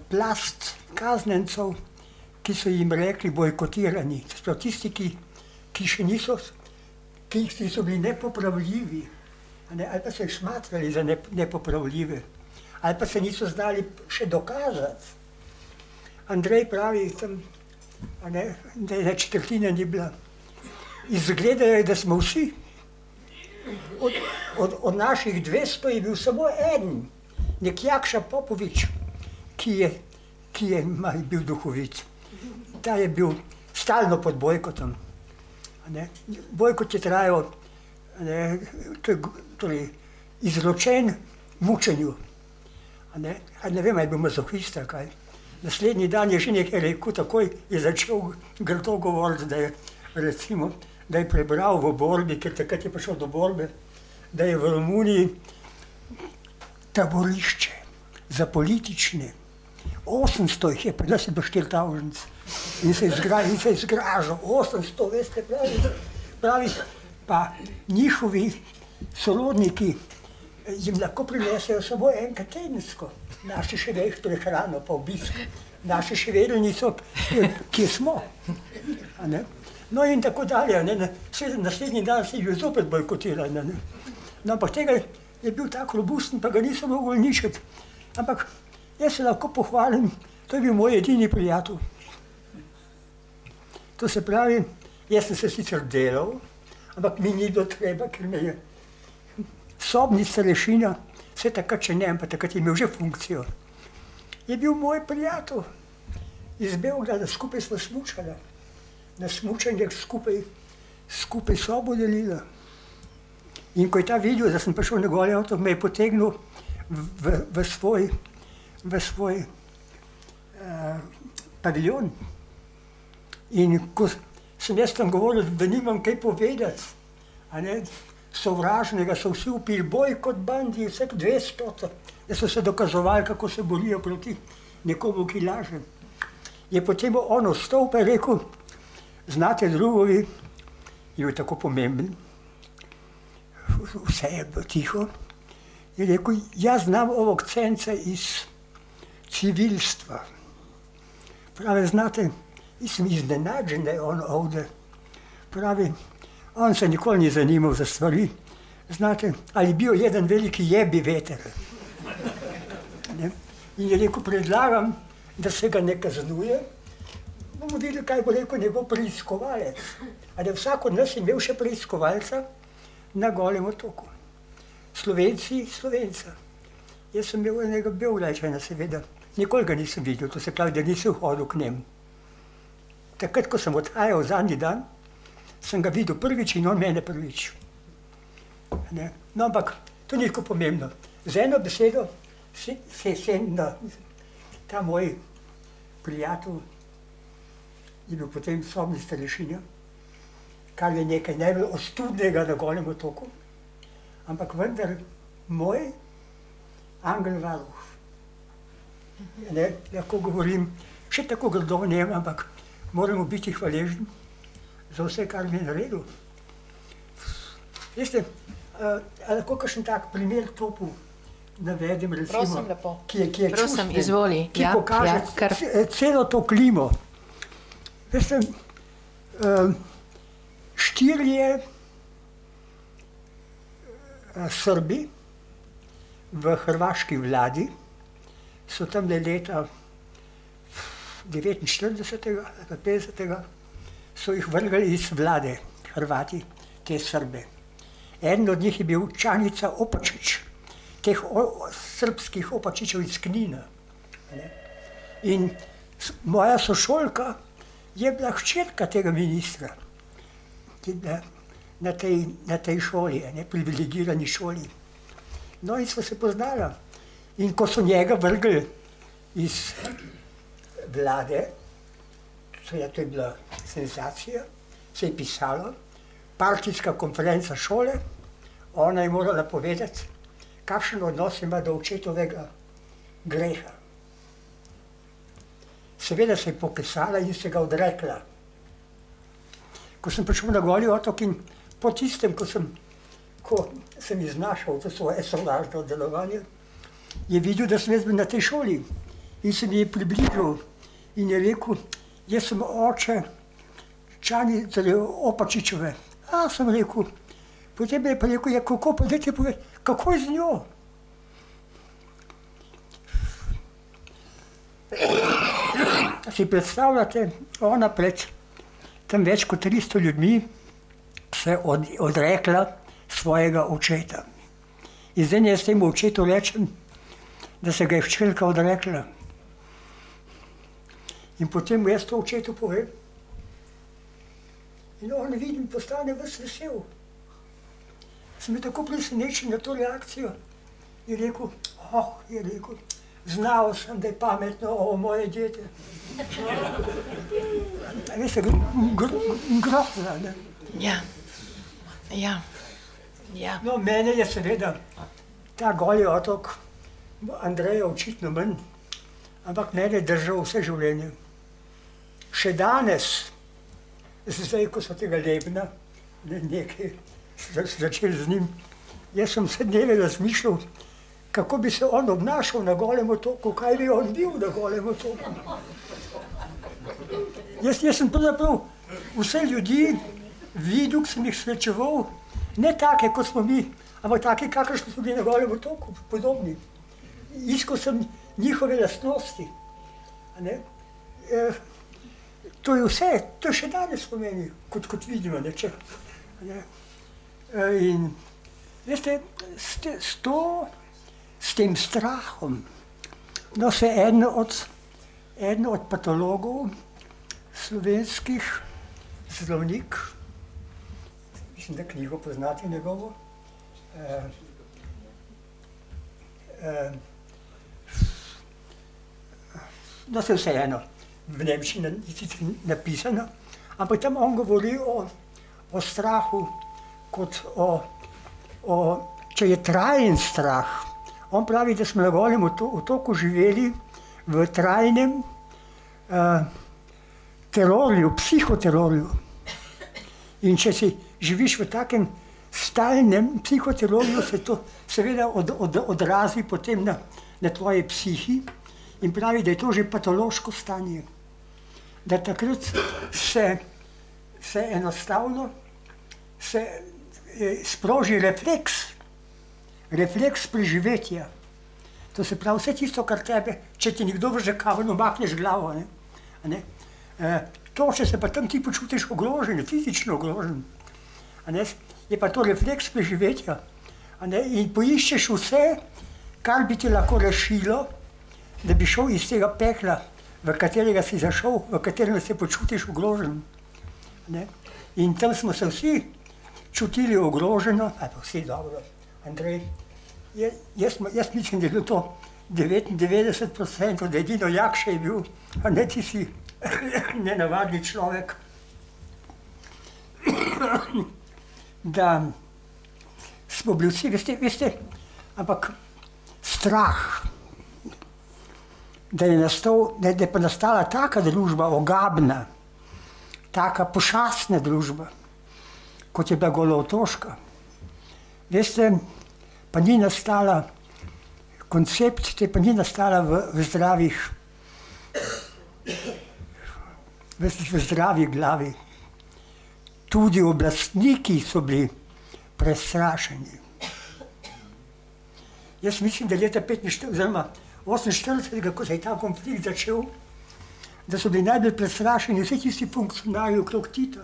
plast kaznjencev, ki so jim rekli bojkotirani. To so tisti, ki še niso, ki so bili nepopravljivi, ali pa so jih smatrali za nepopravljive, ali pa se niso znali še dokazati. Andrej pravi, da ena četrtina ni bila. Izgleda je, da smo vsi, od naših 200 je bil samo en, nek Jakša Popovič, ki je bil duhovit. Ta je bil stalno pod bojkotom. Bojkot je trajal, torej izročen mučenju. Ne vem, ali je bil mazohist ali kaj. Naslednji dan je že nekaj rekel, takoj je začel grdo govoriti, da je, recimo, da je prebral v borbi, ker takrat je prišel do borbe, da je v Romuniji taborišče za politične. 800 jih je, pri nas je bilo 4000 in se je zgražal. 800, veste, pravi, pa njihovi sorodniki jim lahko prinesejo samo enkrat tedensko. Naši še vejo prehrano pa obisk. Naši še vedno niso, kje smo. No in tako dalje. Naslednji dan se je bil zopet bojkotiran. No, ampak tega je bil tako robusten, pa ga niso mogli uničiti. Ampak jaz se lahko pohvalim, to je bil moj edini prijatelj. To se pravi, jaz sem se sicer delal, ampak mi ni bilo treba, ker me je sobni starešina, vse takrat še ne, ampak takrat je imel že funkcijo. Je bil moj prijatelj iz Beograda, skupaj smo smučali. Na smučanjih skupaj sobo delila. In ko je ta videl, da sem prišel na goli avto, me je potegnil v svoj paviljon. In ko sem jaz tam govoril, da nimam kaj povedati, sovražnega, so vsi upili bojkot bandi, vseh 200, da so se dokazovali, kako se borijo proti nekomu, ki laže. Je potem on vstal pa je rekel, znate drugovi, je bil tako pomemben, vse je bilo tiho, je rekel, jaz znam ovog cenca iz civilstva. Pravi, znate, jaz sem iznenađen, da je on ovdje. Pravi, on se nikoli ni zanimal za stvari. Znate, ali bil jedan veliki jebi veter. In je rekel, predlagam, da se ga ne kaznuje. Bomo videli, kaj bo rekel njegov preiskovalec. Ali je vsak od nas imel še preiskovalca na Golem otoku. Slovenci, Slovenca. Jaz sem imel enega Beograjčana, seveda. Nikoli ga nisem videl, to se pravi, da nisem hodil k njemu. Takrat, ko sem odhajal zadnji dan, sem ga videl prvič in on mene prvič. No, ampak to ni tako pomembno. Z eno besedo ta moj prijatelj je bil potem sobni starešinja, kar je nekaj najbolj ostudnega na Golem otoku, ampak vendar moj angel varuh. Lahko govorim še tako grdo o njem, ampak moramo biti hvaležni za vse, kar mi je naredil. Veste, lahko kakšen tak primer topu navedem, recimo, ki je čusten, ki pokaže celo to klimo. Veste, 4 Srbi v hrvaški vladi so tam leta 49. ali 50. so jih vrgali iz vlade, Hrvati, te Srbe. Eden od njih je bil Čanica Opačić, teh srpskih Opačićev iz Knina. In moja sošolka je bila hčerka tega ministra na tej šoli, privilegirani šoli. No in sva se poznala. In ko so njega vrgli iz vlade, to je bila senzacija, se je pisalo, partijska konferenca šole, ona je morala povedati, kakšen odnos ima do očetovega greha. Seveda se je pokesala in se ga odrekla. Ko sem prišel na Goli otok in po tistem, ko sem iznašal to svoje sovražno delovanje, je videl, da sem jaz bil na tej šoli in se mi je približal in je rekel, jaz sem oče Čani, torej Opačičeve. Sem rekel, potem je pa rekel, kako pa dajte povedati, kako je z njo? Si predstavljate, ona pred tam več kot 300 ljudmi se odrekla svojega očeta. In zdaj jaz temu očetu rečem, da se ga je hčerka odrekla. In potem mu jaz to očetu povem. In on vidim, postane ves vesel. Sem bil tako presenečen na to reakcijo. Je rekel, znal sem, da je pametno, moje dete. Veste, grozno, ne? Ja. No, mene je seveda ta Goli otok, Andreja očitno manj, ampak mene je držal vse življenje. Še danes, zdaj, ko so tega Lebna, nekaj začeli z njim, jaz sem vse dneve razmišljal, kako bi se on obnašal na Golem otoku, kaj bi on bil na Golem otoku. Jaz sem pravzaprav vse ljudi videl, ki sem jih srečeval, ne take, kot smo mi, ampak take, kakršni so bili na Golem otoku, podobni. Iskal sem njihove lastnosti. To je vse, to je še danes pomeni, kot vidimo. In veste, s tem strahom, no, se eden od patologov slovenskih, zdravnik, mislim, da knjigo poznate njegovo, no, se vseeno, v nemščini napisano, ampak tam on govori o strahu kot če je trajen strah. On pravi, da smo na Golem otoku živeli v trajnem terorju, psihoterorju. In če si živiš v takem stalnem psihoterorju, se to seveda odrazi potem na tvoje psihi in pravi, da je to že patološko stanje. Da takrat se enostavno sproži refleks preživetja. To se pravi, vse tisto, kar tebe, če ti nekdo vrže kamen, umakneš glavo. To, če se pa tam ti počutiš ogrožen, fizično ogrožen, je pa to refleks preživetja. In poiščeš vse, kar bi ti lahko rešilo, da bi šel iz tega pekla, v katerega si zašel, v katerem se počutiš ogrožen. In tam smo se vsi čutili ogroženo, ali pa vsi dobro. Andrej, jaz mislim, da je bilo to 99%, da edino Jakša je bil, a ne ti si nenavadni človek. Da smo bili vsi, veste, ampak strah, da je pa nastala taka družba ogabna, taka pošastna družba, kot je bila Golootoška. Veste, pa ni nastala, koncept te pa ni nastala v zdravi glavi. Tudi oblastniki so bili prestrašeni. Jaz mislim, da leta 45 oziroma 48, ko se je ta konflikt začel, da so bili najbolj prestrašeni vsi tisti funkcionarji okrog Tita.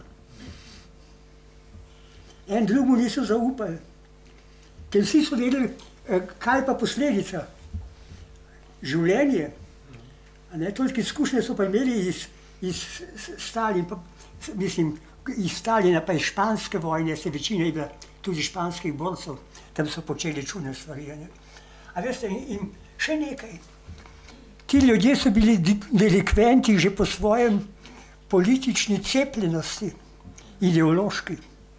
En drugemu niso zaupali, ker vsi so vedeli, kaj pa posledica. Življenje. Toliko izkušnje so pa imeli iz Stalina, mislim, iz Stalina pa iz španske vojne, se večina je bila tudi španskih borcev, tam so počeli čudne stvari. A veste, in še nekaj. Ti ljudje so bili delikventi že po svojem politični cepljenosti, ideološki.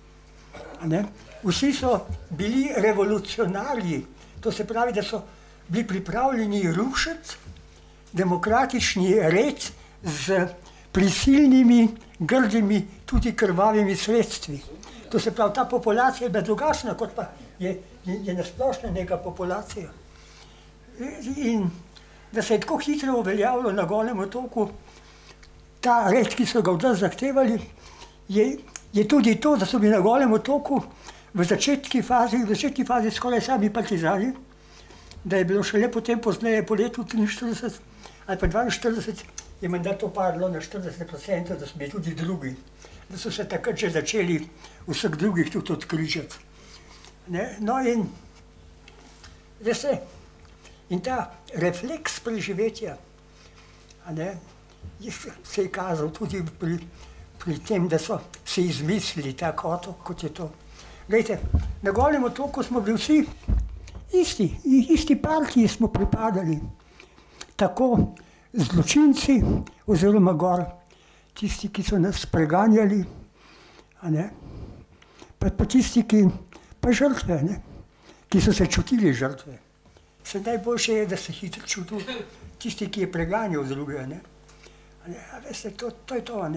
Vsi so bili revolucionarji, to se pravi, da so bili pripravljeni rušiti demokratični red z prisilnimi, grdimi, tudi krvavimi sredstvi. To se pravi, ta populacija je bila drugačna, kot pa je nasplošna neka populacija. In da se je tako hitro uveljavilo na Golem otoku ta red, ki so ga od nas zahtevali, je tudi to, da so bili na Golem otoku v začetni fazi skoraj sami partizani, da je bilo šele potem pozneje po letu 43 ali pa 42, je menda to padlo na 40%, da so bili tudi drugi, da so se takrat že začeli vseh drugih tudi odkrižati. No in, veste, in ta refleks preživetja, se je kazal tudi pri tem, da so si izmislili tak otok, kot je to. Glejte, na Golem otoku smo bili vsi isti partiji smo pripadali, tako zločinci oziroma gor, tisti, ki so nas preganjali, pa tisti, pa žrtve, ki so se čutili žrtve. Najboljše je, da se hitro čutil tisti, ki je preganjal druge. A veste, to je to.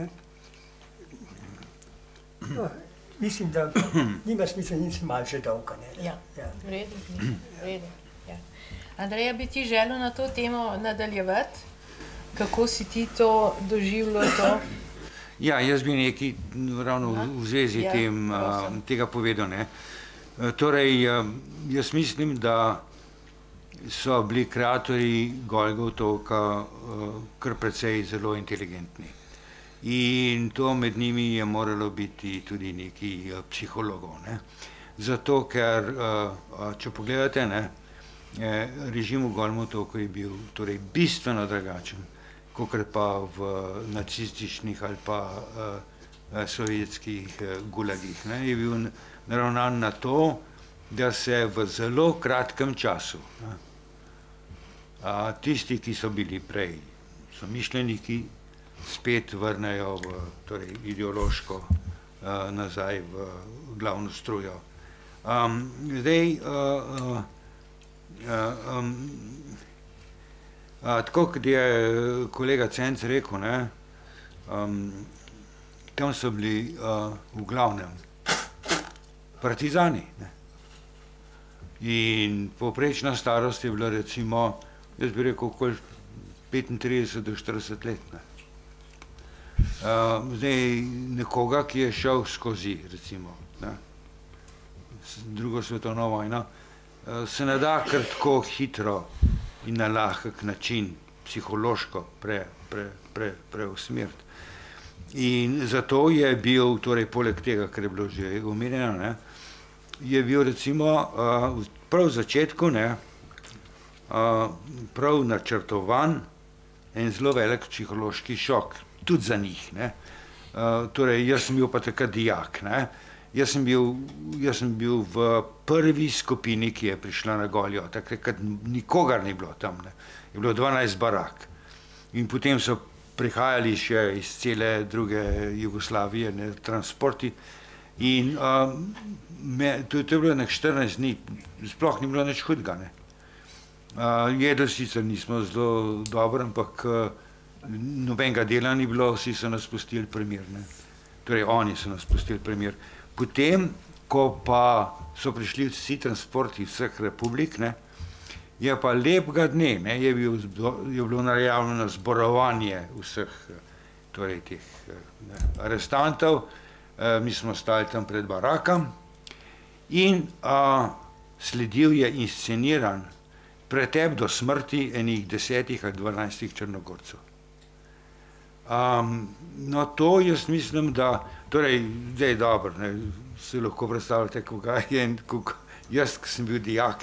Mislim, da nima smisla, nisem malo že dolga. Ja, v redu. Andreja, bi ti želel na to temo nadaljevati? Kako si ti to doživljal? Ja, jaz bi nekaj ravno v zvezi tega povedal. Torej, jaz mislim, da so bili kreatorji Golega otoka kar precej zelo inteligentni. In to med njimi je moralo biti tudi nekaj psihologov. Zato, ker, če pogledate, režim v Golem otoku je bil torej bistveno drugačen, kakor pa v nacističnih ali pa sovjetskih gulagih. Je bil naravnan na to, da se v zelo kratkem času tisti, ki so bili prej somišljeniki, spet vrnejo ideološko nazaj v glavno strujo. Zdaj, tako kot je kolega Cenc rekel, tam so bili v glavnem partizani. In povprečna starost je bila recimo, jaz bi rekel, okoli 35 do 40 let. Zdaj, nekoga, ki je šel skozi, recimo, drugo svetovno vojno, se ne da kar tako hitro in na lahek način psihološko preusmeriti. In zato je bil, torej poleg tega, kar je bilo že omenjeno, je bil recimo prav v začetku prav načrtovan en zelo velik psihološki šok, tudi za njih. Torej, jaz sem bil pa takrat dijak. Jaz sem bil v prvi skupini, ki je prišla na Goli otok, takrat nikogar ni bilo tam. Je bilo 12 barak. In potem so prihajali še iz cele druge Jugoslavije, transporti. In to je bilo nek 14 dni, sploh ni bilo nič hudega. Jedli sicer nismo zelo dobro, ampak nobenega dela ni bilo, vsi so nas pustili pri miru. Torej, oni so nas pustili pri miru. Potem, ko pa so prišli vsi transporti vseh republik, je pa lepega dne, je bilo najavljeno zborovanje vseh teh arestantov, mi smo stali tam pred barakam in sledil je insceniran pretep do smrti enih 10 ali 12 Črnogorcev. No, to jaz mislim, da, torej, zdaj dobro, si lahko predstavljate, kaj je, jaz, ki sem bil dijak,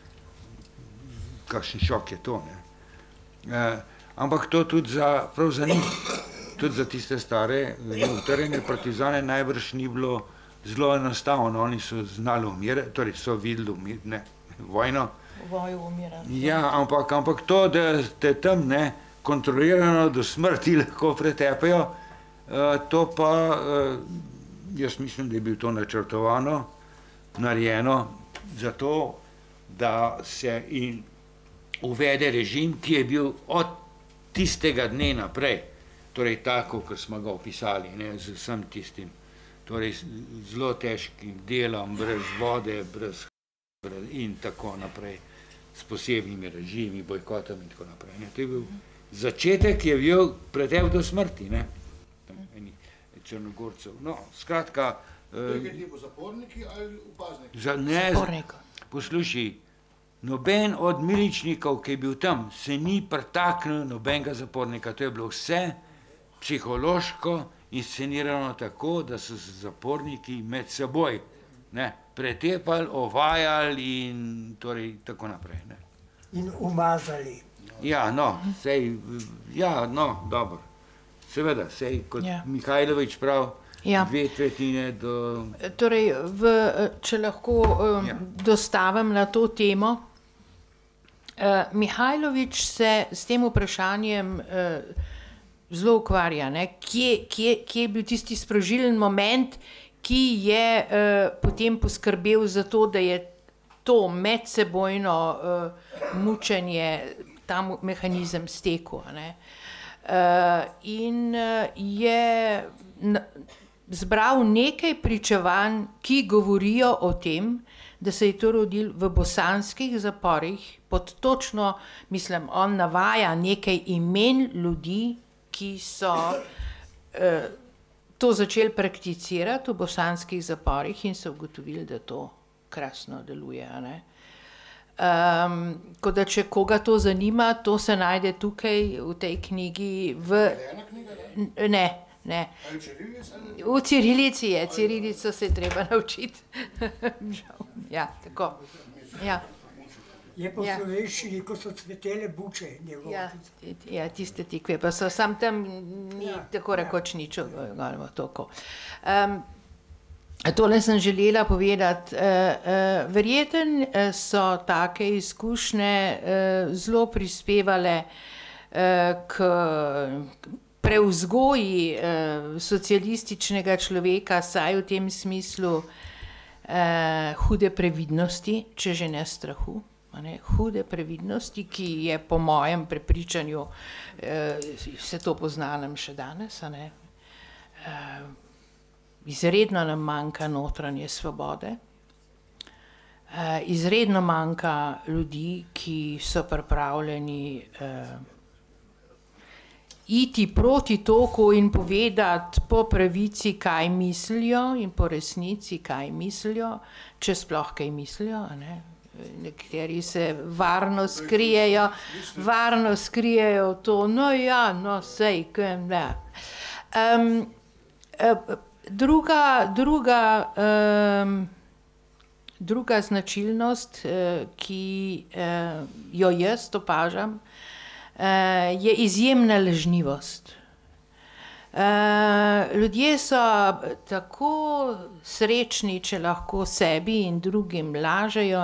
kakšen šok je to. Ampak to tudi prav za njih, tudi za tiste stare, utrjene partizane najbrž ni bilo zelo enostavno, oni so znali umirati, torej so videli vojno. Vojo umirati. Ja, ampak to, da te tam kontrolirano do smrti lahko pretepajo, to pa, jaz mislim, da je bilo to načrtovano, narejeno, zato, da se uvede režim, ki je bil od tistega dne naprej, torej tako, kot smo ga opisali, z vsem tistim, torej zelo težkim delom, brez vode, brez in tako naprej, s posebnimi režimi, bojkotami in tako naprej. To je bil začetek, ki je bil pretep do smrti. Črnogorcev. No, skratka... Zaporniki ali upazniki? Ne, Zapornik. poslušaj, noben od miličnikov, ki je bil tam, se ni pritaknil nobenega zapornika. To je bilo vse psihološko inscenirano tako, da so se zaporniki med seboj pretepali, ovajali in torej tako naprej. Ne. In umazali. Ja, no, dobro. Seveda, sej, kot Mihajlović prav, 2/3 do... Torej, če lahko dostavim na to temo, Mihajlović se s tem vprašanjem zelo ukvarja, ne? Kje je bil tisti sprožilen moment, ki je potem poskrbel za to, da je to medsebojno mučenje, ta mehanizem stekel. In je zbral nekaj pričevanj, ki govorijo o tem, da se je to rodilo v bosanskih zaporih, pod točno, mislim, on navaja nekaj imen ljudi, ki so to začeli prakticirati v bosanskih zaporih in so ugotovili, da to krasno deluje. Ko da če koga to zanima, to se najde tukaj v tej knjigi Ne. V cirilici je, cirilico se je treba naučiti. Ja, tako. Ja. Je po slovenščini, ko so cvetele buče njegove. Ja, tiste tikve, pa so sam tam ni tako rekoč nič, toliko. Tole sem želela povedati. Verjeten so take izkušnje zelo prispevale k prevzgoji socialističnega človeka, saj v tem smislu hude previdnosti, če že ne strahu. Hude previdnosti, ki je po mojem prepričanju, se to pozna nam še danes, izredno nam manjka notranje svobode, izredno manjka ljudi, ki so pripravljeni iti proti toku in povedati po pravici, kaj mislijo, in po resnici, kaj mislijo, če sploh kaj mislijo. Nekateri se varno skrijejo to, sej, druga značilnost, ki jo jaz opažam, je izjemna lažnivost. Ljudje so tako srečni, če lahko sebi in drugim lažejo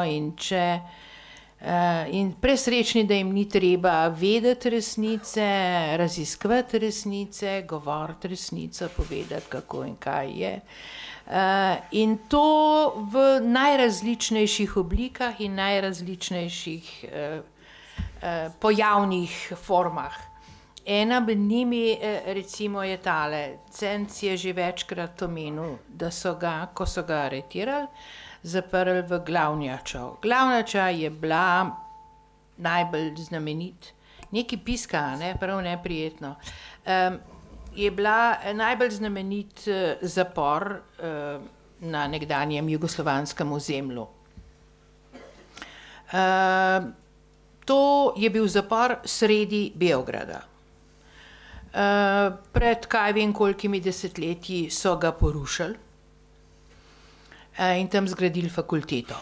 in presrečni, da jim ni treba vedeti resnice, raziskovati resnice, govoriti resnico, povedati, kako in kaj je. In to v najrazličnejših oblikah in najrazličnejših pojavnih formah. Ena med njimi recimo je tale. Cenc je že večkrat omenil, da so ga, ko so ga aretirali, zaprli v Glavnjačo. Glavnjača je bila najbolj znamenit, nekaj piska, prav neprijetno, je bila najbolj znamenit zapor na nekdanjem jugoslovanskem ozemlju. To je bil zapor sredi Beograda. Pred kaj vem kolikimi desetletji so ga porušili in tam zgradili fakulteto.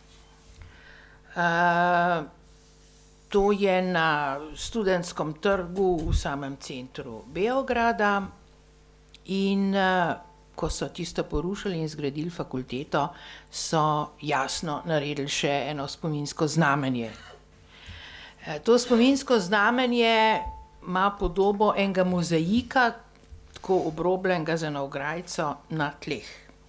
To je na Študentskem trgu v samem centru Beograda in ko so tisto porušili in zgradili fakulteto, so jasno naredili še eno spominsko znamenje. To spominsko znamenje ima podobo enega mozaika, tako obrobljenega z eno ograjco na tleh.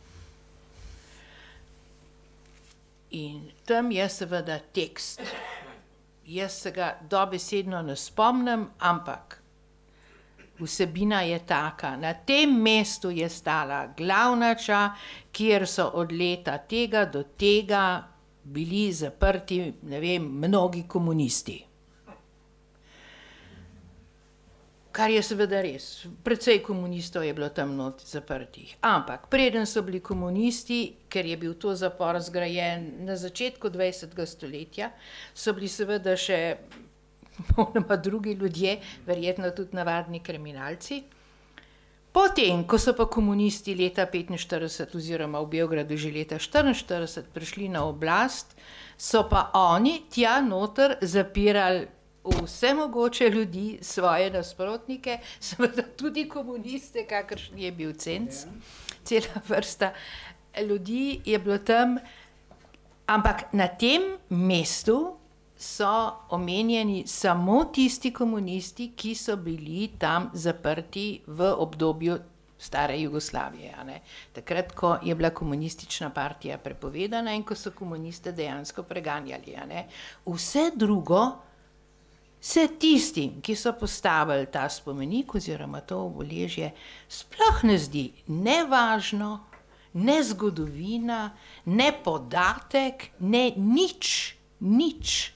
In tam je seveda tekst. Jaz se ga dobesedno ne spomnim, ampak vsebina je taka. Na tem mestu je stala Glavnjača, kjer so od leta tega do tega bili zaprti, ne vem, mnogi komunisti. Kar je seveda res. Precej komunistov je bilo tam not zaprtih. Ampak preden so bili komunisti, ker je bil to zapor zgrajen na začetku 20. stoletja, so bili seveda še popolnoma drugi ljudje, verjetno tudi navadni kriminalci. Potem, ko so pa komunisti leta 1945 oziroma v Beogradu že leta 1944 prišli na oblast, so pa oni tja noter zapirali vse mogoče ljudi, svoje nasprotnike, seveda tudi komuniste, kakršen je bil Cenc. Cela vrsta ljudi je bilo tam, ampak na tem mestu so omenjeni samo tisti komunisti, ki so bili tam zaprti v obdobju stare Jugoslavije. A ne? Takrat, ko je bila komunistična partija prepovedana in ko so komuniste dejansko preganjali. A ne? Vse drugo se tistim, ki so postavili ta spomenik oziroma to obeležje, sploh ne zdi ne važno, ne zgodovina, ne podatek, ne nič.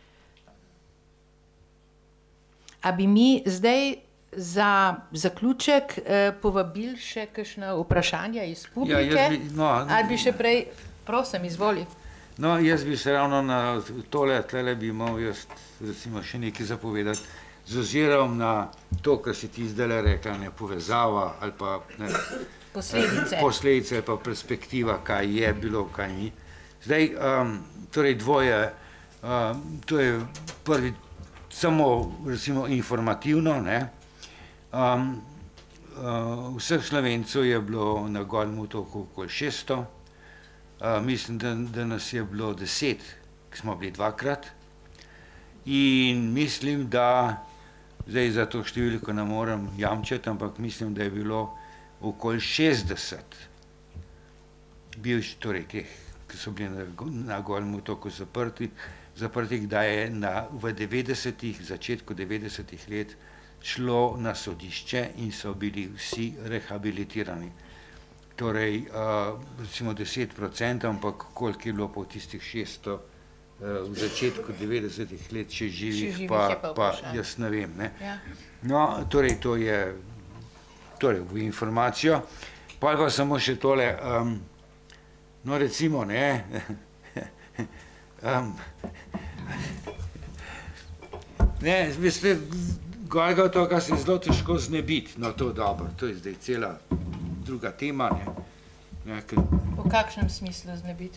A bi mi zdaj za zaključek povabili še kakšna vprašanja iz publike? Ali bi še prej, prosim, izvoli. No, jaz bi se ravno na tole bi imel jaz recimo še nekaj zapovedati, z ozirom na to, kar si ti zdaj rekla, ne povezava ali pa ne, posledice pa perspektiva, kaj je bilo, kaj ni. Zdaj, torej dvoje, to je prvi, samo recimo informativno, ne. Vseh Slovencev je bilo na Golem otoku okoli 600, mislim, da nas je bilo 10, ki smo bili dvakrat, in mislim, da, zdaj za to številko ne morem jamčiti, ampak mislim, da je bilo okoli 60 bivših, torej teh, ki so bili na Golem otoku zaprti, kdaj je v 90-ih, začetku 90-ih let šlo na sodišče in so bili vsi rehabilitirani. Torej, recimo 10%, ampak koliko je bilo po tistih 600 v začetku 90-ih let še živih, pa jaz ne vem. Ne. No, torej, to je v informacijo. Pa samo še tole, no recimo, ne, ne, veste, Golega otoka se je zelo težko znebiti, no to dobro, to je zdaj cela druga tema, ne. V kakšnem smislu znebiti?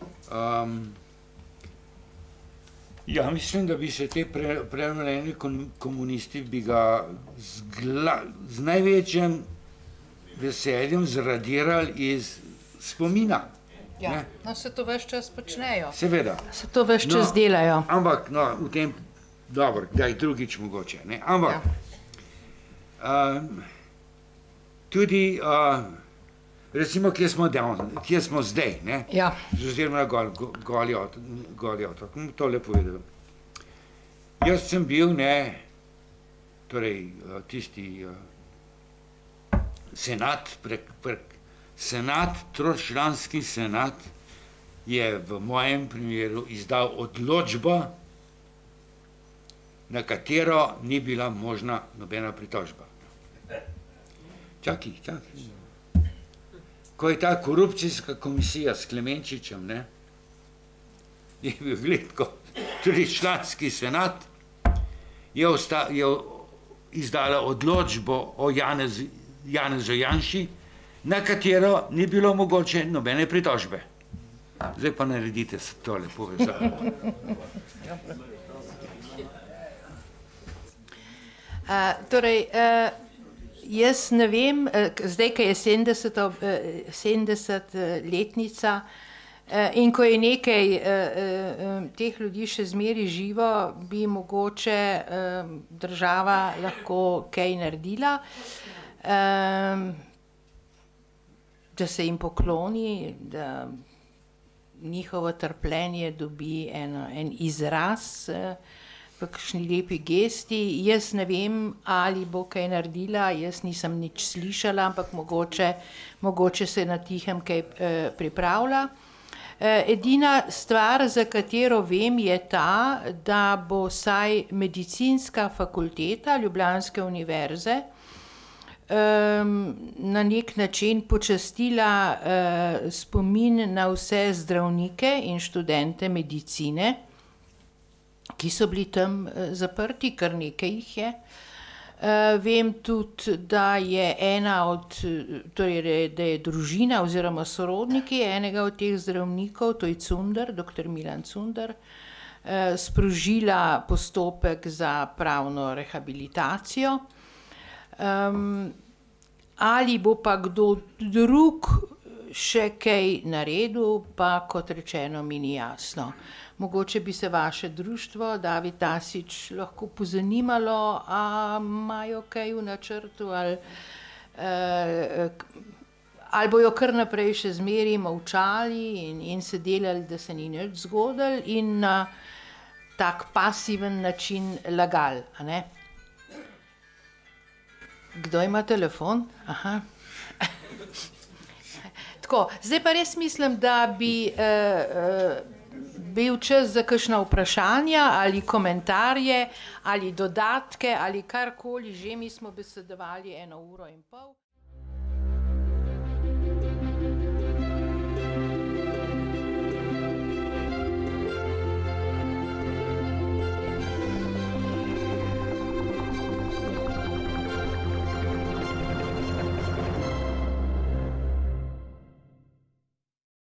Ja, mislim, da bi se te preumreni komunisti bi ga z največjim veseljem zradirali iz spomina. Ja, no se to ves čas počnejo. Seveda. Se to ves čas delajo. Ampak, no, v tem, dobro, kdaj drugič mogoče, ne, ampak tudi, recimo, kje smo zdaj, ne, oziroma na Goli otok, to lepo povedal. Jaz sem bil, ne, torej, tisti senat, tročlanski senat je v mojem primeru izdal odločbo, na katero ni bila možna nobena pritožba. Čakaj. Ko je ta korupcijska komisija s Klemenčičem, ne, je bil gledko, tudi članski senat, je izdala odločbo o Janezu Janši, na katero ni bilo mogoče nobene pritožbe. Zdaj pa naredite tole povezavo. Torej, jaz ne vem, zdaj, ko je 70-letnica in ko je nekaj teh ljudi še zmeri živo, bi mogoče država lahko kaj naredila, da se jim pokloni, da njihovo trpljenje dobi en izraz v kakšni lepi gesti. Jaz ne vem, ali bo kaj naredila, jaz nisem nič slišala, ampak mogoče se na tihem kaj pripravlja. Edina stvar, za katero vem, je ta, da bo saj medicinska fakulteta Ljubljanske univerze na nek način počastila spomin na vse zdravnike in študente medicine, ki so bili tam zaprti, kar nekaj jih je. Vem tudi, da je torej, da je družina oziroma sorodniki enega od teh zdravnikov, to je Cunder, dr. Milan Cunder, sprožila postopek za pravno rehabilitacijo. Ali bo pa kdo drug še kaj naredil, pa kot rečeno mi ni jasno. Mogoče bi se vaše društvo, David Tasič, lahko pozanimalo, a imajo kaj v načrtu ali bojo kar naprej še zmeraj molčali in se delali, da se ni nič zgodilo in na tak pasiven način lagali, a ne? Kdo ima telefon? Aha. Tako, zdaj pa res mislim, da bi bil čas za kakšna vprašanja ali komentarje ali dodatke ali karkoli že, mi smo besedovali 1 uro in pol.